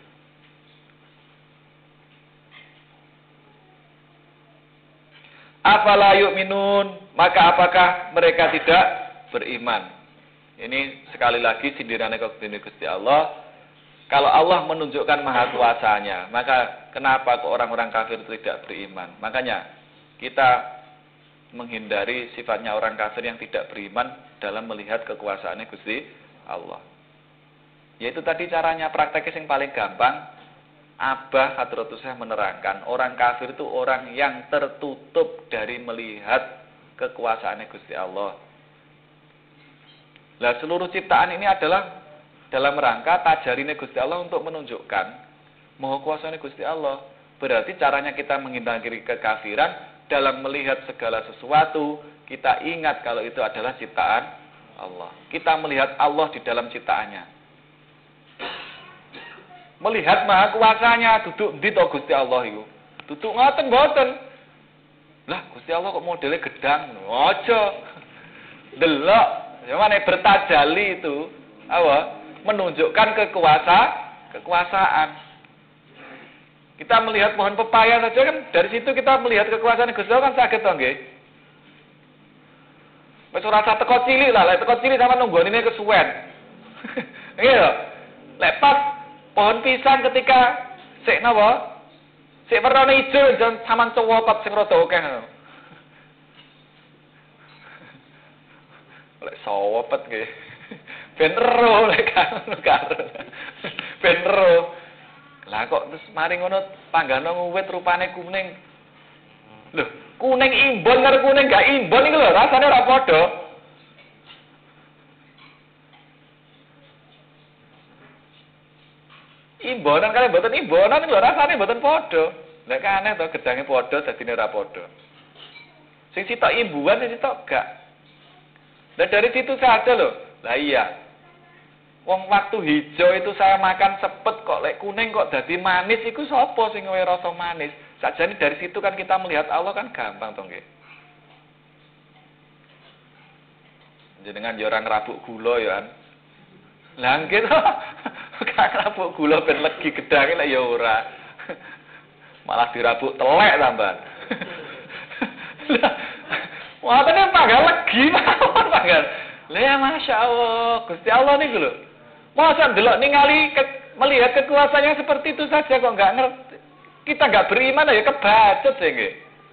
Afala yu'minun, maka apakah mereka tidak beriman? Ini sekali lagi sindirannya kepada Gusti Allah. Kalau Allah menunjukkan maha kuasanya, maka kenapa kok orang-orang kafir tidak beriman? Makanya kita menghindari sifatnya orang kafir yang tidak beriman dalam melihat kekuasaannya Gusti Allah. Yaitu tadi caranya prakteknya yang paling gampang. Abah Hadratus Syekh menerangkan, orang kafir itu orang yang tertutup dari melihat kekuasaannya Gusti Allah. Lah seluruh ciptaan ini adalah dalam rangka tajarine Gusti Allah untuk menunjukkan maha kuasane Gusti Allah. Berarti caranya kita menghindari kekafiran dalam melihat segala sesuatu, kita ingat kalau itu adalah ciptaan Allah. Kita melihat Allah di dalam ciptaannya. Melihat maha kuasanya, duduk ndi to Gusti Allah iku. Duduk ngoten mboten. Lah Gusti Allah kok modelnya gedang. Aja. Delok, ya mana bertajali itu. Apa? Menunjukkan kekuasaan. Kita melihat pohon pepaya saja kan dari situ kita melihat kekuasaan Gusti Allah kan saged to nggih. Wis ora usah teko cilik lah, lek teko cilik sama nunggonine kesuwen. Nggih lho. Lek pas pohon pisang ketika Sik napa? Sik werna ijo jan sampean cowok sing rada akeh ngono. Lek sawepet nggih. Ben ero lek karo. Ben ero. Lah kok terus mari ngono panggana uwit rupane kuning. Lho, kuning imbon karo kuning gak imbon iki lho rasane ora padha. Imbonan kali mboten imbonan lho rasane mboten padha. Lah aneh to gedange padha dadine ora padha. Sing sitok imbuhan sing sitok gak. Lah dari situ saja loh. Lah iya. Wong waktu hijau itu saya makan sepet kok lek kuning kok dadi manis iku sapa sing gawe rasa manis? Sajane dari situ kan kita melihat Allah kan gampang to nggih. Jenengan yo ora ngrabuk gula ya kan. Lah nggih to. Gak ngrabuk gula ben legi gedange lek ya ora. Malah dirabuk telek tambahan. Wah, tadi panggal legi mawon panggal. Lah ya Masya Allah, Gusti Allah niku lho. Masa delok ningali melihat kekuasaannya seperti itu saja kok enggak ngerti. Kita enggak beriman ya kebacut ya nggih.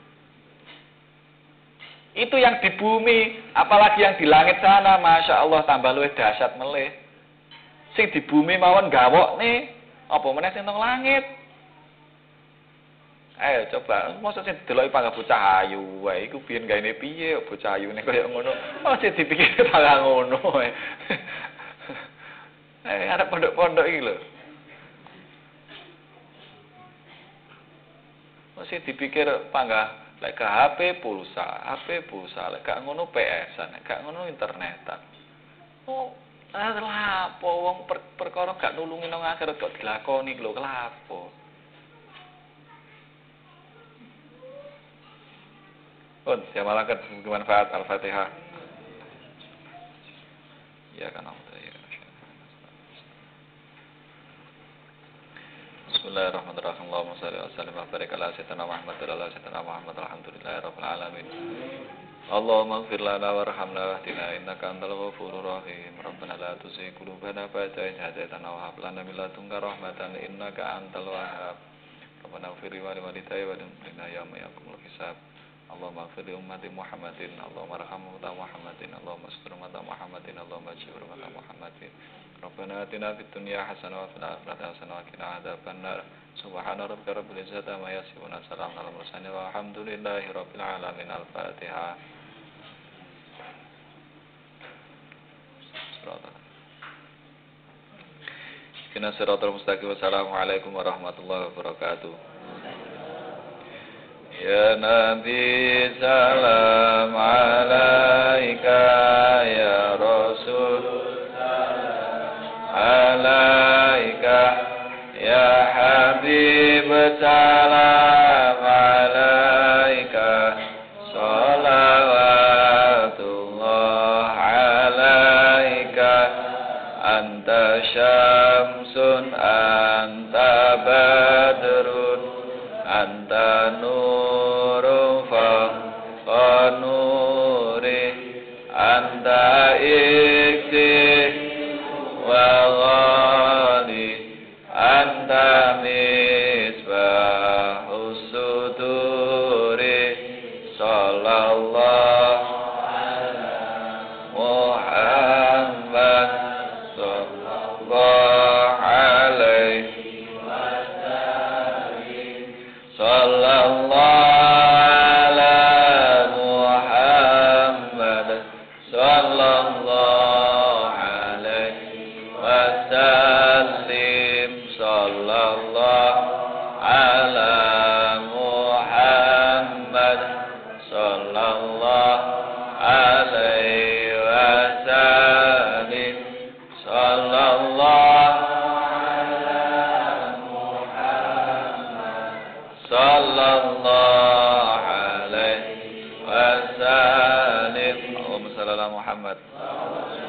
Itu yang di bumi, apalagi yang di langit sana, Masya Allah tambah luwih dahsyat melih. Sing di bumi mawon gawok nih, apa meneh sing nang langit. Ayo coba, masa sing deloki pangga bocah ayu wae iku biyen gaene piye bocah ayune kaya ngono. Masa dipikir pangga ngono wae. Ada pondok-pondok iki lho. Masa dipikir pangga lek ke HP pulsa, lek gak ngono PS-an, gak ngono internetan. Oh, lapo wong perkara gak nulungi nang akhirat kok dilakoni lho, kelapo. Ya malakat bermanfaat Al-Fatihah. Ya kan Allah. Bismillahirrahmanirrahim. Allahumma shalli wa sallim wa barik ala sayyidina Muhammad wa ala sayyidina Muhammad alhamdulillahirabbil alamin. Allahumma ighfir lana warhamna wahdina innaka antal ghafurur rahim. Rabbana la tuzigh qulubana ba'da idh hadaytana wa hab lana min ladunka rahmatan innaka antal wahhab. Rabbana ighfir li walidayya wa lana yawma yaqumul hisab. Allahumma ighfir li ummati Muhammadin, Allahumma arham ummata Muhammadin, Allahumma astur ummata Muhammadin, Allahumma jibur ummata Muhammadin. Rabbana atina fid dunya hasanah wa fil akhirati hasanah wa qina adzabannar. Subhana rabbika rabbil izzati amma yasifun, salamun alal mursalin walhamdulillahi rabbil alamin. Al-Fatihah. Ihdina siratal mustaqim. Wassalamualaikum warahmatullahi wabarakatuh. Ya Nabi salam alaika, ya Rasul salam alaika, ya Habib salam alaika, salawatullah alaika, anta syamsun anta badrun anta nurun fa nuri anta iksir wa ghali anta misbahus suduri sallallahu ala Muhammad sallallahu alaihi sallallahu ala Muhammad sallallahu alaihi wasallim sallallahu ala Muhammad sallallahu alaihi wasallim sallallahu sallallahu alaihi wasallim. Allahumma shalli ala Muhammad.